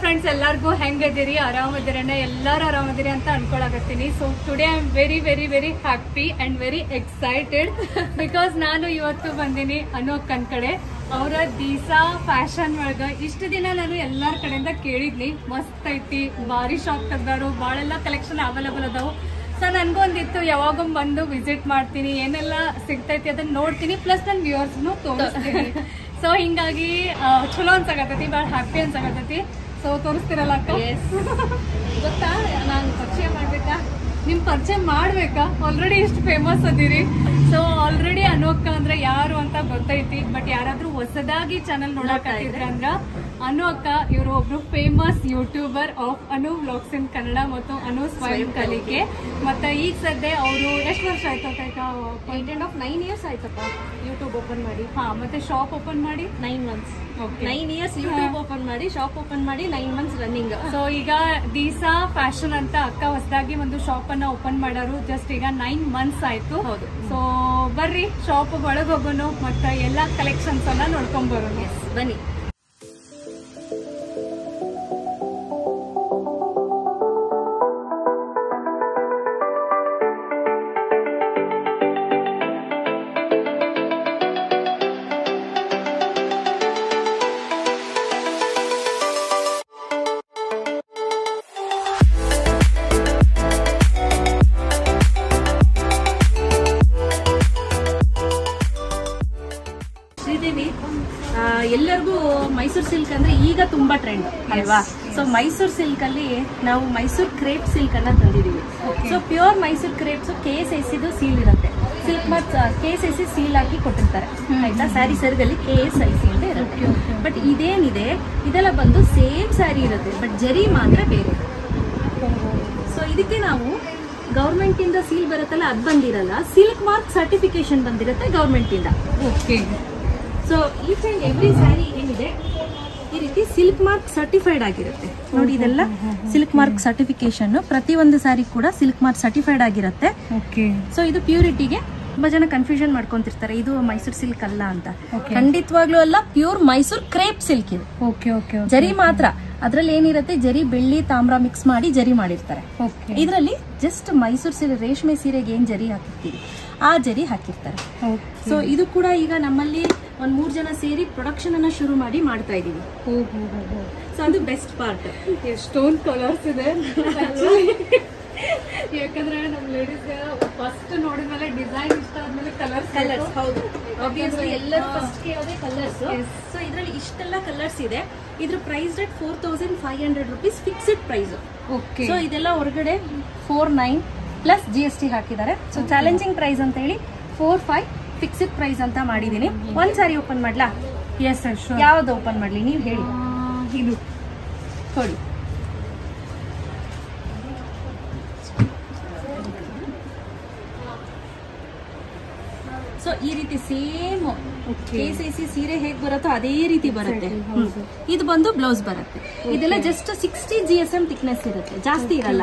Friends, ಎಲ್ಲರಿಗೂ ಹೆಂಗದಿರಿ? ಆರಾಮದಿರಣ್ಣ? ಎಲ್ಲರೂ ಆರಾಮದಿರಿ ಅಂತ ಅನ್ಕೊಳಕತ್ತೀನಿ. So today I am very very very happy and very excited because ನಾನು ಇವತ್ತು ಬಂದಿನಿ ಅನೋಕನ್ ಕಡೆ. ಅವರ ದೀಸಾ ಫ್ಯಾಷನ್ ಒಳಗ ಇಷ್ಟು ದಿನ ನಾನು ಎಲ್ಲರ ಕಡೆಯಿಂದ ಕೇಳಿದ್ನಿ, ಮಸ್ತ್ ಐತಿ, ಭಾರಿ ಶಾಪ್ ತೆಗ್ದಾರು, ಭಾಳೆಲ್ಲ ಕಲೆಕ್ಷನ್ ಅವೈಲೇಬಲ್ ಅದಾವು. ಸೊ ನನ್ಗೂ ಒಂದಿತ್ತು ಯಾವಾಗೊಮ್ಮೆ ಬಂದು ವಿಸಿಟ್ ಮಾಡ್ತೀನಿ, ಏನೆಲ್ಲ ಸಿಗ್ತೈತಿ ಅದನ್ನ ನೋಡ್ತೀನಿ, ಪ್ಲಸ್ ನನ್ನ ವ್ಯೂವರ್ಸ್ನು ತೋರಿಸ್ತೀನಿ. ಸೊ ಹಿಂಗಾಗಿ ಚಲೋ ಅನ್ಸಾಕತ್ತೈತಿ, ಭಾಳ ಹ್ಯಾಪಿ ಅನ್ಸಾಕತ್ತೈತಿ. ಸೊ ತೋರಿಸ್ತಿರಲ್ಲ ಅಕ್ಕ? ಗೊತ್ತಾ, ನಾನು ಪರಿಚಯ ಮಾಡ್ಬೇಕಾ? ನಿಮ್ ಪರಿಚಯ ಮಾಡ್ಬೇಕಾ? ಆಲ್ರೆಡಿ ಇಷ್ಟು ಫೇಮಸ್ ಅದೀರಿ. ಸೊ ಆಲ್ರೆಡಿ ಅನೋಕ ಅಂದ್ರೆ ಯಾರು ಅಂತ ಗೊತ್ತೈತಿ, ಬಟ್ ಯಾರಾದ್ರೂ ಹೊಸದಾಗಿ ಚಾನಲ್ ನೋಡಕತ್ತಿದ್ರ ಅಂದ್ರ ಅನು ಅಕ್ಕ ಇವರು ಒಬ್ರು famous youtuber of Anu vlogs in Kannada ಮತ್ತು ಅನು ಸ್ವಯಂ ಕಲಿಕೆ. ಮತ್ತೆ ಈಗ ಸದ್ಯ ಅವರು ಎಷ್ಟು ವರ್ಷ ಆಯ್ತು ಅಕ್ಕ? 9 years ಆಯ್ತಪ್ಪ ಯೂಟ್ಯೂಬ್ ಓಪನ್ ಮಾಡಿ. ಹಾ, ಮತ್ತೆ ಶಾಪ್ ಓಪನ್ ಮಾಡಿ 9 months. 9 years ಯೂಟ್ಯೂಬ್ ಓಪನ್ ಮಾಡಿ, ಶಾಪ್ ಓಪನ್ ಮಾಡಿ 9 months ರನ್ನಿಂಗ್. ಸೊ ಈಗ ದೀಸಾ ಫ್ಯಾಷನ್ ಅಂತ ಅಕ್ಕ ಹೊಸದಾಗಿ ಒಂದು ಶಾಪ್ ಅನ್ನ ಓಪನ್ ಮಾಡಾರು. ಜಸ್ಟ್ ಈಗ 9 months ಆಯ್ತು. ಹೌದು. ಸೊ ಬರ್ರಿ ಶಾಪ್ ಒಳಗೆ ಹೋಗೋಣ, ಮತ್ತೆ ಎಲ್ಲಾ ಕಲೆಕ್ಷನ್ಸ್ ಅನ್ನ ನೋಡ್ಕೊಂಡ್ ಬರೋಣ. ಬನ್ನಿ. ಎಲ್ಲರಿಗೂ ಮೈಸೂರು ಸಿಲ್ಕ್ ಅಂದ್ರೆ ಈಗ ತುಂಬಾ ಟ್ರೆಂಡ್ ಅಲ್ವಾ? ಸೊ ಮೈಸೂರು ಸಿಲ್ಕ್ ಅಲ್ಲಿ ನಾವು ಮೈಸೂರು ಕ್ರೇಪ್ ಸಿಲ್ಕ್ ಅನ್ನ ತಂದಿದೀವಿ. So pure Mysore crepes KSIC seal ಇರುತ್ತೆ. ಸಿಲ್ಕ್ ಮಾರ್ಕ್ KSIC ಸೀಲ್ ಹಾಕಿ ಕೊಟ್ಟಿರ್ತಾರೆ, ಆಯ್ತಾ? ಸ್ಯಾರಿ ಸರಿದಲ್ಲಿ KSIC ಅಂತ ಇರುತ್ತೆ. ಬಟ್ ಇದೇನಿದೆ ಇದೆಲ್ಲ ಬಂದು ಸೇಮ್ ಸ್ಯಾರಿ ಇರುತ್ತೆ, ಬಟ್ ಜರಿ ಮಾತ್ರ ಬೇರೆ. ಸೊ ಇದಕ್ಕೆ ನಾವು ಗೌರ್ಮೆಂಟ್ ಇಂದ ಸೀಲ್ ಬರುತ್ತಲ್ಲ, ಅದು ಬಂದಿರಲ್ಲ. ಸಿಲ್ಕ್ ಮಾರ್ಕ್ ಸರ್ಟಿಫಿಕೇಶನ್ ಬಂದಿರುತ್ತೆ ಗೌರ್ಮೆಂಟ್ ಇಂದ. Okay. So each and every saree ಏನಿದೆ ಈ ರೀತಿ ಸಿಲ್ಕ್ ಮಾರ್ಕ್ ಸರ್ಟಿಫೈಡ್ ಆಗಿರುತ್ತೆ ನೋಡಿ. ಇದೆಲ್ಲ ಸಿಲ್ಕ್ ಮಾರ್ಕ್ ಸರ್ಟಿಫಿಕೇಶನ್, ಪ್ರತಿ ಒಂದು ಸ್ಯಾರಿ ಕೂಡ ಸಿಲ್ಕ್ ಮಾರ್ಕ್ ಸರ್ಟಿಫೈಡ್ ಆಗಿರುತ್ತೆ. ಸೊ ಇದು ಪ್ಯೂರಿಟಿಗೆ ತುಂಬಾ ಜನ ಕನ್ಫ್ಯೂಷನ್ ಮಾಡ್ಕೊಂತಿರ್ತಾರೆ, ಇದು ಮೈಸೂರು ಸಿಲ್ಕ್ ಅಲ್ಲ ಅಂತ. ಖಂಡಿತವಾಗ್ಲೂ ಅಲ್ಲ, ಪ್ಯೂರ್ ಮೈಸೂರು ಕ್ರೇಪ್ ಸಿಲ್ಕ್ ಇದು. ಜರಿ ಮಾತ್ರ, ಅದ್ರಲ್ಲಿ ಏನಿರುತ್ತೆ ಜರಿ, ಬೆಳ್ಳಿ, ತಾಮ್ರ ಮಿಕ್ಸ್ ಮಾಡಿ ಜರಿ ಮಾಡಿರ್ತಾರೆ. ಇದರಲ್ಲಿ ಜಸ್ಟ್ ಮೈಸೂರು ಸೀರೆ, ರೇಷ್ಮೆ ಸೀರೆಗೆ ಏನ್ ಜರಿ ಹಾಕಿರ್ತೀವಿ ಆ ಜರಿ ಹಾಕಿರ್ತಾರೆ. ಸೊ ಇದು ಕೂಡ ಈಗ ನಮ್ಮಲ್ಲಿ ಒಂದ್ 3 ಜನ ಸೇರಿ ಪ್ರೊಡಕ್ಷನ್ ಅನ್ನ ಶುರು ಮಾಡಿ ಮಾಡ್ತಾ ಇದೀವಿ. ಸೊ ಅದು ಬೆಸ್ಟ್ ಪಾರ್ಟ್. ಎಷ್ಟೊಂದು ಕಲರ್ಸ್ ಇದೆ ಯಾಕಂದ್ರೆ ನಮ್ ಲೇಡೀಸ್ ಫಸ್ಟ್ ನೋಡಿದ್ಮೇಲೆ ಡಿಸೈನ್ ಇಷ್ಟ ಆದ್ಮೇಲೆ ಕಲರ್ಸ್. ಹೌದು, ಆಬ್ವಿಯಸ್ಲಿ ಎಲ್ಲರೂ ಫಸ್ಟ್ ಯಾವುದೇ ಕಲರ್ಸ್. ಸೊ ಇದ್ರಲ್ಲಿ ಇಷ್ಟೆಲ್ಲ ಕಲರ್ಸ್ ಇದೆ. ಇದ್ರ price rate 4500 rupees fixed price. So ಇದೆಲ್ಲ ಹೊರಗಡೆ 49 ಪ್ಲಸ್ GST ಹಾಕಿದ್ದಾರೆ. ಸೊ ಚಾಲೆಂಜಿಂಗ್ ಪ್ರೈಸ್ ಅಂತ ಹೇಳಿ 45 ಫಿಕ್ಸ್ಡ್ ಪ್ರೈಸ್ ಅಂತ ಮಾಡಿದೀನಿ. ಒಂದ್ ಸಾರಿ ಓಪನ್ ಮಾಡ್ಲಾ? ಎಸ್ ಸರ್, ಯಾವ್ದು ಓಪನ್ ಮಾಡ್ಲಿ ನೀವು ಹೇಳಿ. ಇದು ಕೊಡಿ. ಸೊ ಈ ರೀತಿ ಸೇಮ್ KSIC ಸೀರೆ ಹೇಗ್ ಬರುತ್ತೋ ಅದೇ ರೀತಿ ಬರುತ್ತೆ. ಇದು ಬಂದು ಬ್ಲೌಸ್ ಬರುತ್ತೆ. ಇದೆಲ್ಲ ಜಸ್ಟ್ 60 GSM ಥಿಕ್ನೆಸ್ ಇರುತ್ತೆ, ಜಾಸ್ತಿ ಇರಲ್ಲ.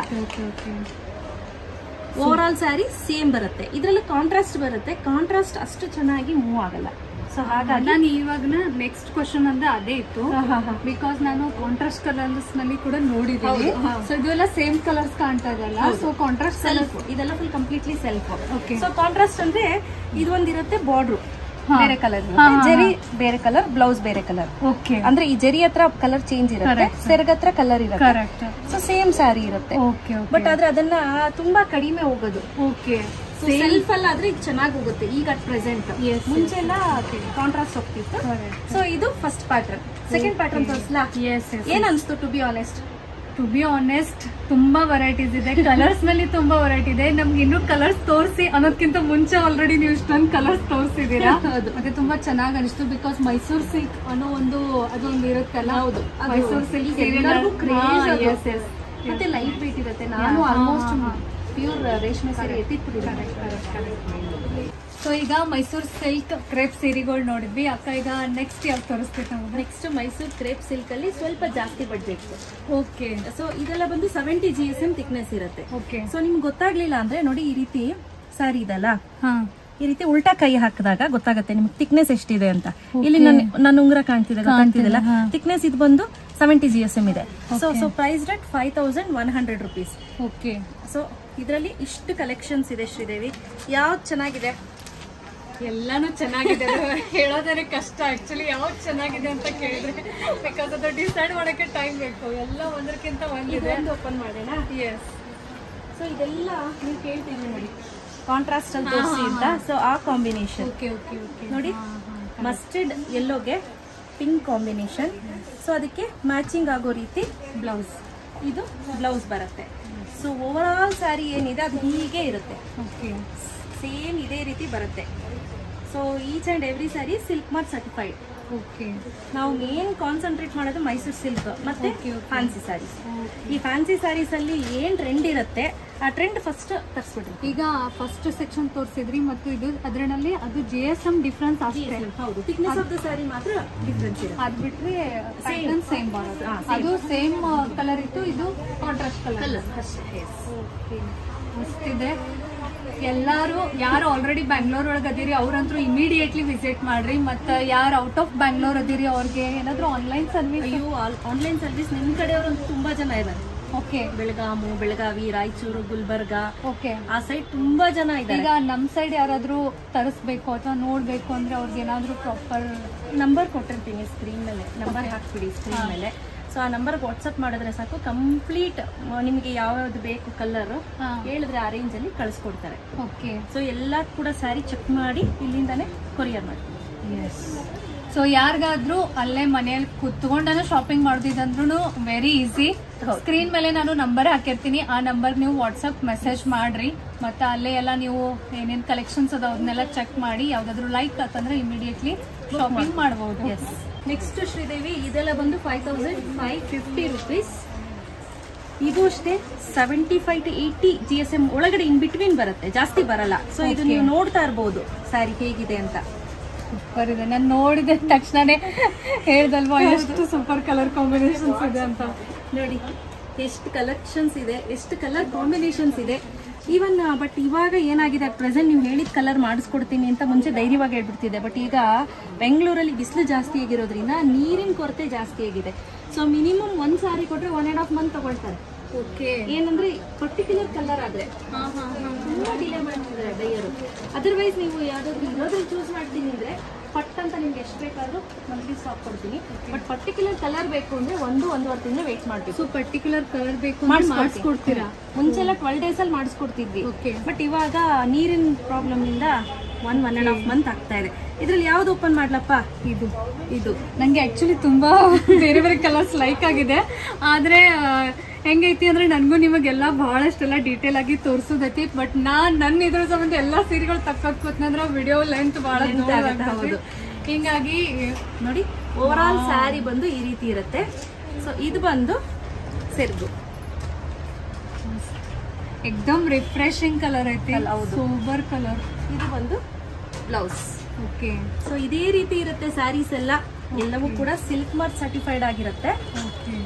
ಓವರ್ ಆಲ್ ಸ್ಯಾರಿ ಸೇಮ್ ಬರುತ್ತೆ. ಇದ್ರಲ್ಲಿ ಕಾಂಟ್ರಾಸ್ಟ್ ಬರುತ್ತೆ, ಕಾಂಟ್ರಾಸ್ಟ್ ಅಷ್ಟು ಚೆನ್ನಾಗಿ ಮೂವ್ ಆಗಲ್ಲ. ಸೊ ಹಾಗಾಗಿ ನಾನು ಇವಾಗ ನೆಕ್ಸ್ಟ್ ಕ್ವಶನ್ ಅಂದ್ರೆ ಅದೇ ಇತ್ತು, ಬಿಕಾಸ್ ನಾನು ಕಾಂಟ್ರಾಸ್ಟ್ ಕಲರ್ಸ್ ನಲ್ಲಿ ಕೂಡ ನೋಡಿದ್ದೀನಿ. ಸೊ ಇದೆಲ್ಲ ಸೇಮ್ ಕಲರ್ಸ್ ಕಾಣ್ತಾ ಇದಲ್ಲ. ಸೊ ಕಾಂಟ್ರಾಸ್ಟ್ ಸೆಲ್ಫ್, ಇದೆಲ್ಲ full completely self. So contrast ಅಂದ್ರೆ ಇದೊಂದಿರುತ್ತೆ ಬಾರ್ಡ್ರು ಬೇರೆ ಕಲರ್, ಜರಿ ಬೇರೆ ಕಲರ್, ಬ್ಲೌಸ್ ಬೇರೆ ಕಲರ್. ಅಂದ್ರೆ ಈ ಜರಿ ಹತ್ರ ಕಲರ್ ಚೇಂಜ್ ಇರುತ್ತೆ, ಸೆರಗ್ ಹತ್ರ ಕಲರ್ ಇರುತ್ತೆ. ಸೊ ಸೇಮ್ ಸ್ಯಾರಿ ಇರುತ್ತೆ, ಬಟ್ ಆದ್ರೆ ಅದನ್ನ ತುಂಬಾ ಕಡಿಮೆ ಹೋಗೋದು. ಸೆಲ್ಫ್ ಅಲ್ಲ ಆದ್ರೆ ಇದು ಚೆನ್ನಾಗಿ ಹೋಗುತ್ತೆ ಈಗ ಅಟ್ ಪ್ರೆಸೆಂಟ್. ಮುಂಚೆ ಎಲ್ಲ ಕಾಂಟ್ರಾಸ್ಟ್ ಹೋಗ್ತಿತ್ತು. ಸೊ ಇದು ಫಸ್ಟ್ ಪ್ಯಾಟರ್ನ್. ಸೆಕೆಂಡ್ ಪ್ಯಾಟರ್ನ್ ತೋರಿಸ್ಲಾ? ಏನ್ ಅನ್ಸ್ತು ಟು ಬಿ ಆನೆಸ್ಟ್? ತುಂಬಾ ವೆರೈಟೀಸ್ ಇದೆ, ಕಲರ್ಸ್ ನಲ್ಲಿ ತುಂಬಾ ವೆರೈಟಿ ಇದೆ. ನಮ್ಗೆ ಇನ್ನೂ ಕಲರ್ಸ್ ತೋರಿಸಿ ಅನ್ನೋದಕ್ಕಿಂತ ಮುಂಚೆ ಆಲ್ರೆಡಿ ನೀವು ಇಷ್ಟೊಂದು ಕಲರ್ಸ್ ತೋರಿಸಿದೀರಾ. ಮತ್ತೆ ತುಂಬಾ ಚೆನ್ನಾಗಿ ಅನಿಸ್ತು, ಬಿಕಾಸ್ ಮೈಸೂರು ಸಿಲ್ಕ್ ಅನ್ನೋ ಅದೊಂದು ಇರುತ್ತಲ್ಲ. ಹೌದು, ಮೈಸೂರು ಸಿಲ್ಕ್ ಮತ್ತೆ ಲೈಟ್ ವೇಟ್ ಇರುತ್ತೆ. ನಾನು ಆಲ್ಮೋಸ್ಟ್ ಪ್ಯೂರ್ ರೇಷ್ಮೆ ಸೀರೆ ಎತ್ತಿಟ್ಬಿಟ್ಟಿದ್ದೀನಿ. ಸೊ ಈಗ ಮೈಸೂರು ಸಿಲ್ಕ್ ಕ್ರೇಪ್ ಸೀರೆಗಳು ನೋಡಿದ್ವಿ ಅಕ್ಕ. ಈಗ ನೆಕ್ಸ್ಟ್ ಯಾವ್ದು ತೋರಿಸ್ಬೇಕು? ನೆಕ್ಸ್ಟ್ ಮೈಸೂರು ಕ್ರೇಪ್ ಸಿಲ್ಕ್ ಅಲ್ಲಿ ಸ್ವಲ್ಪ ಜಾಸ್ತಿ ಬಡ್ಜೆಟ್. ಓಕೆ. ಸೊ ಇದೆಲ್ಲ ಬಂದು 70 GSM ಥಿಕ್ನೆಸ್ ಇರುತ್ತೆ. ಸೊ ನಿಮ್ಗೆ ಗೊತ್ತಾಗ್ಲಿಲ್ಲ ಅಂದ್ರೆ ನೋಡಿ, ಈ ರೀತಿ ಸ್ಯಾರಿ ಇದಲ್ಲ, ಈ ರೀತಿ ಉಲ್ಟಾ ಕೈ ಹಾಕಿದಾಗ ಗೊತ್ತಾಗುತ್ತೆ ನಿಮ್ಗೆ ಥಿಕ್ನೆಸ್ ಎಷ್ಟಿದೆ ಅಂತ. ಇಲ್ಲಿ ನನ್ನ ಉಂಗುರ ಕಾಣ್ತಿದೆಲ್ಲ, ಥಿಕ್ನೆಸ್ ಇದು ಬಂದು 70 GSM ಇದೆ. So price rate 5100 rupees. Okay. So ಇದರಲ್ಲಿ ಇಷ್ಟು ಕಲೆಕ್ಷನ್ಸ್ ಇದೆ ಶ್ರೀದೇವಿ. ಯಾವ್ದು ಚೆನ್ನಾಗಿದೆ? ಎಲ್ಲಾನು ಚೆನ್ನಾಗಿದೆ, ಹೇಳೋದ್ರೆ ಕಷ್ಟ ಆಕ್ಚುಲಿ ಯಾವ್ದು ಚೆನ್ನಾಗಿದೆ ಅಂತ ಕೇಳಿದ್ರೆ, ಬಿಕಾಸ್ ಅದು ಡಿಸೈಡ್ ಮಾಡೋಕೆ ಟೈಮ್ ಬೇಕು. ಎಲ್ಲ ಒಂದಕ್ಕಿಂತ ಒಂದಿದೆ. ಓಪನ್ ಮಾಡೋಣ. ಎಸ್. ಸೊ ಇದೆಲ್ಲ ನೀವು ಕೇಳ್ತೀವಿ ನೋಡಿ, ಕಾಂಟ್ರಾಸ್ಟ್ ಅಲ್ಲಿ ತೋರಿಸಿ ಅಂತ. ಸೊ ಆ ಕಾಂಬಿನೇಷನ್ ನೋಡಿ, ಮಸ್ಟರ್ಡ್ ಯೆಲ್ಲೋಗೆ ಪಿಂಕ್ ಕಾಂಬಿನೇಷನ್. ಸೊ ಅದಕ್ಕೆ ಮ್ಯಾಚಿಂಗ್ ಆಗೋ ರೀತಿ ಬ್ಲೌಸ್, ಇದು ಬ್ಲೌಸ್ ಬರುತ್ತೆ. ಸೊ ಓವರ್ ಆಲ್ ಸ್ಯಾರಿ ಏನಿದೆ ಅದು ಹೀಗೆ ಇರುತ್ತೆ. ಓಕೆ, ಸೇಮ್ ಇದೇ ರೀತಿ ಬರುತ್ತೆ. So each and every saree silk mark certified. Okay. ನಾವು ಮೇನ್ ಕಾನ್ಸಂಟ್ರೇಟ್ ಮಾಡೋದು ಮೈಸೂರು ಸಿಲ್ಕ್ ಮತ್ತೆ ಫ್ಯಾನ್ಸಿ ಸ್ಯಾರೀಸ್. ಈ ಫ್ಯಾನ್ಸಿ ಸ್ಯಾರೀಸ್ ಅಲ್ಲಿ ಏನ್ ಟ್ರೆಂಡ್ ಇರುತ್ತೆ ಆ ಟ್ರೆಂಡ್ ಫಸ್ಟ್ ತರಿಸ್ಬಿಡ್ರಿ. ಈಗ ಫಸ್ಟ್ ಸೆಕ್ಷನ್ ತೋರಿಸಿದ್ರಿ ಮತ್ತು ಇದು ಅದರಲ್ಲಿ ಅದು GSM ಡಿಫ್ರೆನ್ಸ್ ಅಷ್ಟೇ. ಹೌದು, ಥಿಕ್ನೆಸ್ ಆಫ್ ದ ಸ್ಯಾರಿ ಮಾತ್ರ ಡಿಫ್ರೆನ್ಸ್ ಇದೆ. ಅದ್ ಬಿಟ್ರೆ ಸೇಮ್ ಬರೋದು. ಅದು ಸೇಮ್ ಕಲರ್ ಇತ್ತು, ಇದು ಕಾಂಟ್ರಾಸ್ಟ್ ಕಲರ್ ಅಷ್ಟೇ. ಓಕೆ, ಮಸ್ತಿದೆ. ಎಲ್ಲಾರು ಯಾರು ಆಲ್ರೆಡಿ ಬ್ಯಾಂಗ್ಳೂರ್ ಒಳಗೆ ಅದೀರಿ ಅವ್ರಂತೂ ಇಮಿಡಿಯೇಟ್ಲಿ ವಿಸಿಟ್ ಮಾಡ್ರಿ. ಮತ್ತು ಯಾರು ಔಟ್ ಆಫ್ ಬ್ಯಾಂಗ್ಳೂರ್ ಅದೀರಿ ಅವ್ರಿಗೆ ಏನಾದ್ರು ಆನ್ಲೈನ್ ಸರ್ವಿಸ್? ಅಯ್ಯೋ, ಆನ್ಲೈನ್ ಸರ್ವಿಸ್ ನಿಮ್ಮ ಕಡೆಯವ್ರಂತೂ ತುಂಬಾ ಜನ ಇದ್ದಾರೆ. ಓಕೆ, ಬೆಳಗಾಮು, ಬೆಳಗಾವಿ, ರಾಯಚೂರು, ಗುಲ್ಬರ್ಗ, ಓಕೆ, ಆ ಸೈಡ್ ತುಂಬಾ ಜನ ಇದ್ದಾರೆ. ಈಗ ನಮ್ ಸೈಡ್ ಯಾರಾದ್ರೂ ತರಿಸ್ಬೇಕು ಅಥವಾ ನೋಡ್ಬೇಕು ಅಂದ್ರೆ ಅವ್ರಿಗೆ ಏನಾದ್ರು ಪ್ರಾಪರ್ ನಂಬರ್ ಕೊಟ್ಟಿರ್ತೀನಿ ಸ್ಕ್ರೀನ್ ಮೇಲೆ, ನಂಬರ್ ಹಾಕ್ಬಿಡಿ ಸ್ಕ್ರೀನ್ ಮೇಲೆ. ಸೊ ಆ ನಂಬರ್ ವಾಟ್ಸಪ್ ಮಾಡಿದ್ರೆ ಸಾಕು, ಕಂಪ್ಲೀಟ್ ನಿಮಗೆ ಯಾವ್ಯಾವ್ದು ಬೇಕು ಕಲರ್ ಹೇಳಿದ್ರೆ ಆ ರೇಂಜ್ ಅಲ್ಲಿ ಕಳಿಸ್ಕೊಡ್ತಾರೆ. ಓಕೆ. ಸೊ ಎಲ್ಲ ಕೂಡ ಸ್ಯಾರಿ ಚೆಕ್ ಮಾಡಿ ಇಲ್ಲಿಂದಾನೆ ಕೊರಿಯರ್ ಮಾಡ್ತೀವಿ. ಎಸ್. ಸೊ ಯಾರಿಗಾದ್ರೂ ಅಲ್ಲೇ ಮನೆಯಲ್ಲಿ ಕುತ್ಕೊಂಡಾನು ಶಾಪಿಂಗ್ ಮಾಡೋದಿದಂದ್ರೂ ವೆರಿ ಈಸಿ. ಸ್ಕ್ರೀನ್ ಮೇಲೆ ನಾನು ನಂಬರ್ ಹಾಕಿರ್ತೀನಿ, ಆ ನಂಬರ್ ನೀವು ವಾಟ್ಸಪ್ ಮೆಸೇಜ್ ಮಾಡ್ರಿ. ಮತ್ತೆ ಅಲ್ಲೇ ಎಲ್ಲ ನೀವು ಏನೇನ್ ಕಲೆಕ್ಷನ್ಸ್ ಅದ ಅದನ್ನೆಲ್ಲ ಚೆಕ್ ಮಾಡಿ ಯಾವ್ದಾದ್ರು ಲೈಕ್ ಆತಂದ್ರೆ ಇಮಿಡಿಯೇಟ್ಲಿ ಶಾಪಿಂಗ್ ಮಾಡಬಹುದು. ಎಸ್. ನೆಕ್ಸ್ಟ್ ಶ್ರೀದೇವಿ, ಇದೆಲ್ಲ ಬಂದು 5550 rupees. ಇದು ಅಷ್ಟೇ 75 to 80 GSM ಒಳಗಡೆ ಇನ್ ಬಿಟ್ವೀನ್ ಬರುತ್ತೆ, ಜಾಸ್ತಿ ಬರಲ್ಲ. ಸೊ ಇದು ನೀವು ನೋಡ್ತಾ ಇರ್ಬೋದು ಸ್ಯಾರಿ ಹೇಗಿದೆ ಅಂತ. ಸೂಪರ್ ಇದೆ. ನಾನು ನೋಡಿದ ತಕ್ಷಣನೇ ಹೇಳ್ದಲ್ವಾ ಎಷ್ಟು ಸೂಪರ್ ಕಲರ್ ಕಾಂಬಿನೇಷನ್ಸ್ ಇದೆ ಅಂತ. ನೋಡಿ ಎಷ್ಟು ಕಲೆಕ್ಷನ್ಸ್ ಇದೆ, ಎಷ್ಟು ಕಲರ್ ಕಾಂಬಿನೇಷನ್ಸ್ ಇದೆ. ಈವನ್ ಬಟ್ ಇವಾಗ ಏನಾಗಿದೆ, ಪ್ರೆಸೆಂಟ್ ನೀವು ಹೇಳಿದ ಕಲರ್ ಮಾಡಿಸ್ಕೊಡ್ತೀನಿ ಅಂತ ಮುಂಚೆ ಧೈರ್ಯವಾಗಿ ಹೇಳ್ಬಿಡ್ತಿದೆ. ಬಟ್ ಈಗ ಬೆಂಗಳೂರಲ್ಲಿ ಬಿಸಿಲು ಜಾಸ್ತಿ ಆಗಿರೋದ್ರಿಂದ ನೀರಿನ ಕೊರತೆ ಜಾಸ್ತಿ ಆಗಿದೆ. ಸೊ ಮಿನಿಮಮ್ ಒಂದ್ ಸಾರಿ ಕೊಟ್ರೆ 1.5 month ತಗೊಳ್ತಾರೆ. ಓಕೆ. ಏನಂದ್ರೆ ಪರ್ಟಿಕ್ಯುಲರ್ ಕಲರ್ ಆದ್ರೆ ತುಂಬಾ ಡಿಲೇ ಮಾಡ್ತಿದ್ದಾರೆ ಡೈಯರು. ಅದರ್ವೈಸ್ ನೀವು ಯಾವ್ದಾದ್ರು ಇರೋದ್ರಲ್ಲಿ ಚೂಸ್ ಮಾಡ್ತೀನಿ ಅಂದ್ರೆ ಪಟ್ ಅಂತ ನಿಮ್ಗೆ ಎಷ್ಟು ಬೇಕಾದ್ರೂ ಮಂತ್ಲಿ ಸ್ಟಾಕ್ ಕೊಡ್ತೀನಿ. ಬಟ್ ಪರ್ಟಿಕ್ಯುಲರ್ ಕಲರ್ ಬೇಕು ಅಂದ್ರೆ 1-1.5 ತಿಂಗಳು ವೇಟ್ ಮಾಡ್ತೀವಿ. ಸೊ ಪರ್ಟಿಕ್ಯುಲರ್ ಕಲರ್ ಬೇಕು ಮಾಡಿಸ್ಕೊಡ್ತೀರಾ? ಮುಂಚೆಲ್ಲ 12 days ಅಲ್ಲಿ ಮಾಡಿಸ್ಕೊಡ್ತಿದ್ವಿ. ಬಟ್ ಇವಾಗ ನೀರಿನ ಪ್ರಾಬ್ಲಮ್ ಇಂದ 1.5 month ಆಗ್ತಾ ಇದೆ. ಇದ್ರಲ್ಲಿ ಯಾವ್ದು ಓಪನ್ ಮಾಡ್ಲಪ್ಪ? ಇದು ನಂಗೆ ಆಕ್ಚುಲಿ ತುಂಬಾ ಬೇರೆ ಬೇರೆ ಕಲರ್ಸ್ ಲೈಕ್ ಆಗಿದೆ. ಆದ್ರೆ ಹೆಂಗೈತಿ ಅಂದ್ರೆ ನನ್ಗೂ ನಿಮಗೆಲ್ಲ ಬಹಳಷ್ಟೆಲ್ಲ ಡೀಟೇಲ್ ಆಗಿ ತೋರಿಸೋದೈತಿ. ಬಟ್ ನನ್ನ ಇದ್ರ ಸಂಬಂಧ ಎಲ್ಲಾ ಸೀರೆಗಳು ತಕ್ಕೋತ್ ಕೂತ್ನಂದ್ರ ವಿಡಿಯೋ ಲೆಂತ್ ಬಹಳ ಹೌದು. ಹಿಂಗಾಗಿ ನೋಡಿ ಓವರ್ ಆಲ್ ಸ್ಯಾರಿ ಬಂದು ಈ ರೀತಿ ಇರುತ್ತೆ. ಸೊ ಇದು ಬಂದು ಸೆರ್ಗು, ಎಕ್ದಮ್ ರಿಫ್ರೆಶಿಂಗ್ ಕಲರ್ ಐತಿ, ಸೂಪರ್ ಕಲರ್. ಇದು ಬಂದು ಬ್ಲೌಸ್. ಓಕೆ. ಸೊ ಇದೇ ರೀತಿ ಇರುತ್ತೆ ಸ್ಯಾರೀಸ್ ಎಲ್ಲ, ಎಲ್ಲವೂ ಕೂಡ ಸಿಲ್ಕ್ ಮಾರ್ಕ್ ಸರ್ಟಿಫೈಡ್ ಆಗಿರುತ್ತೆ. ಓಕೆ.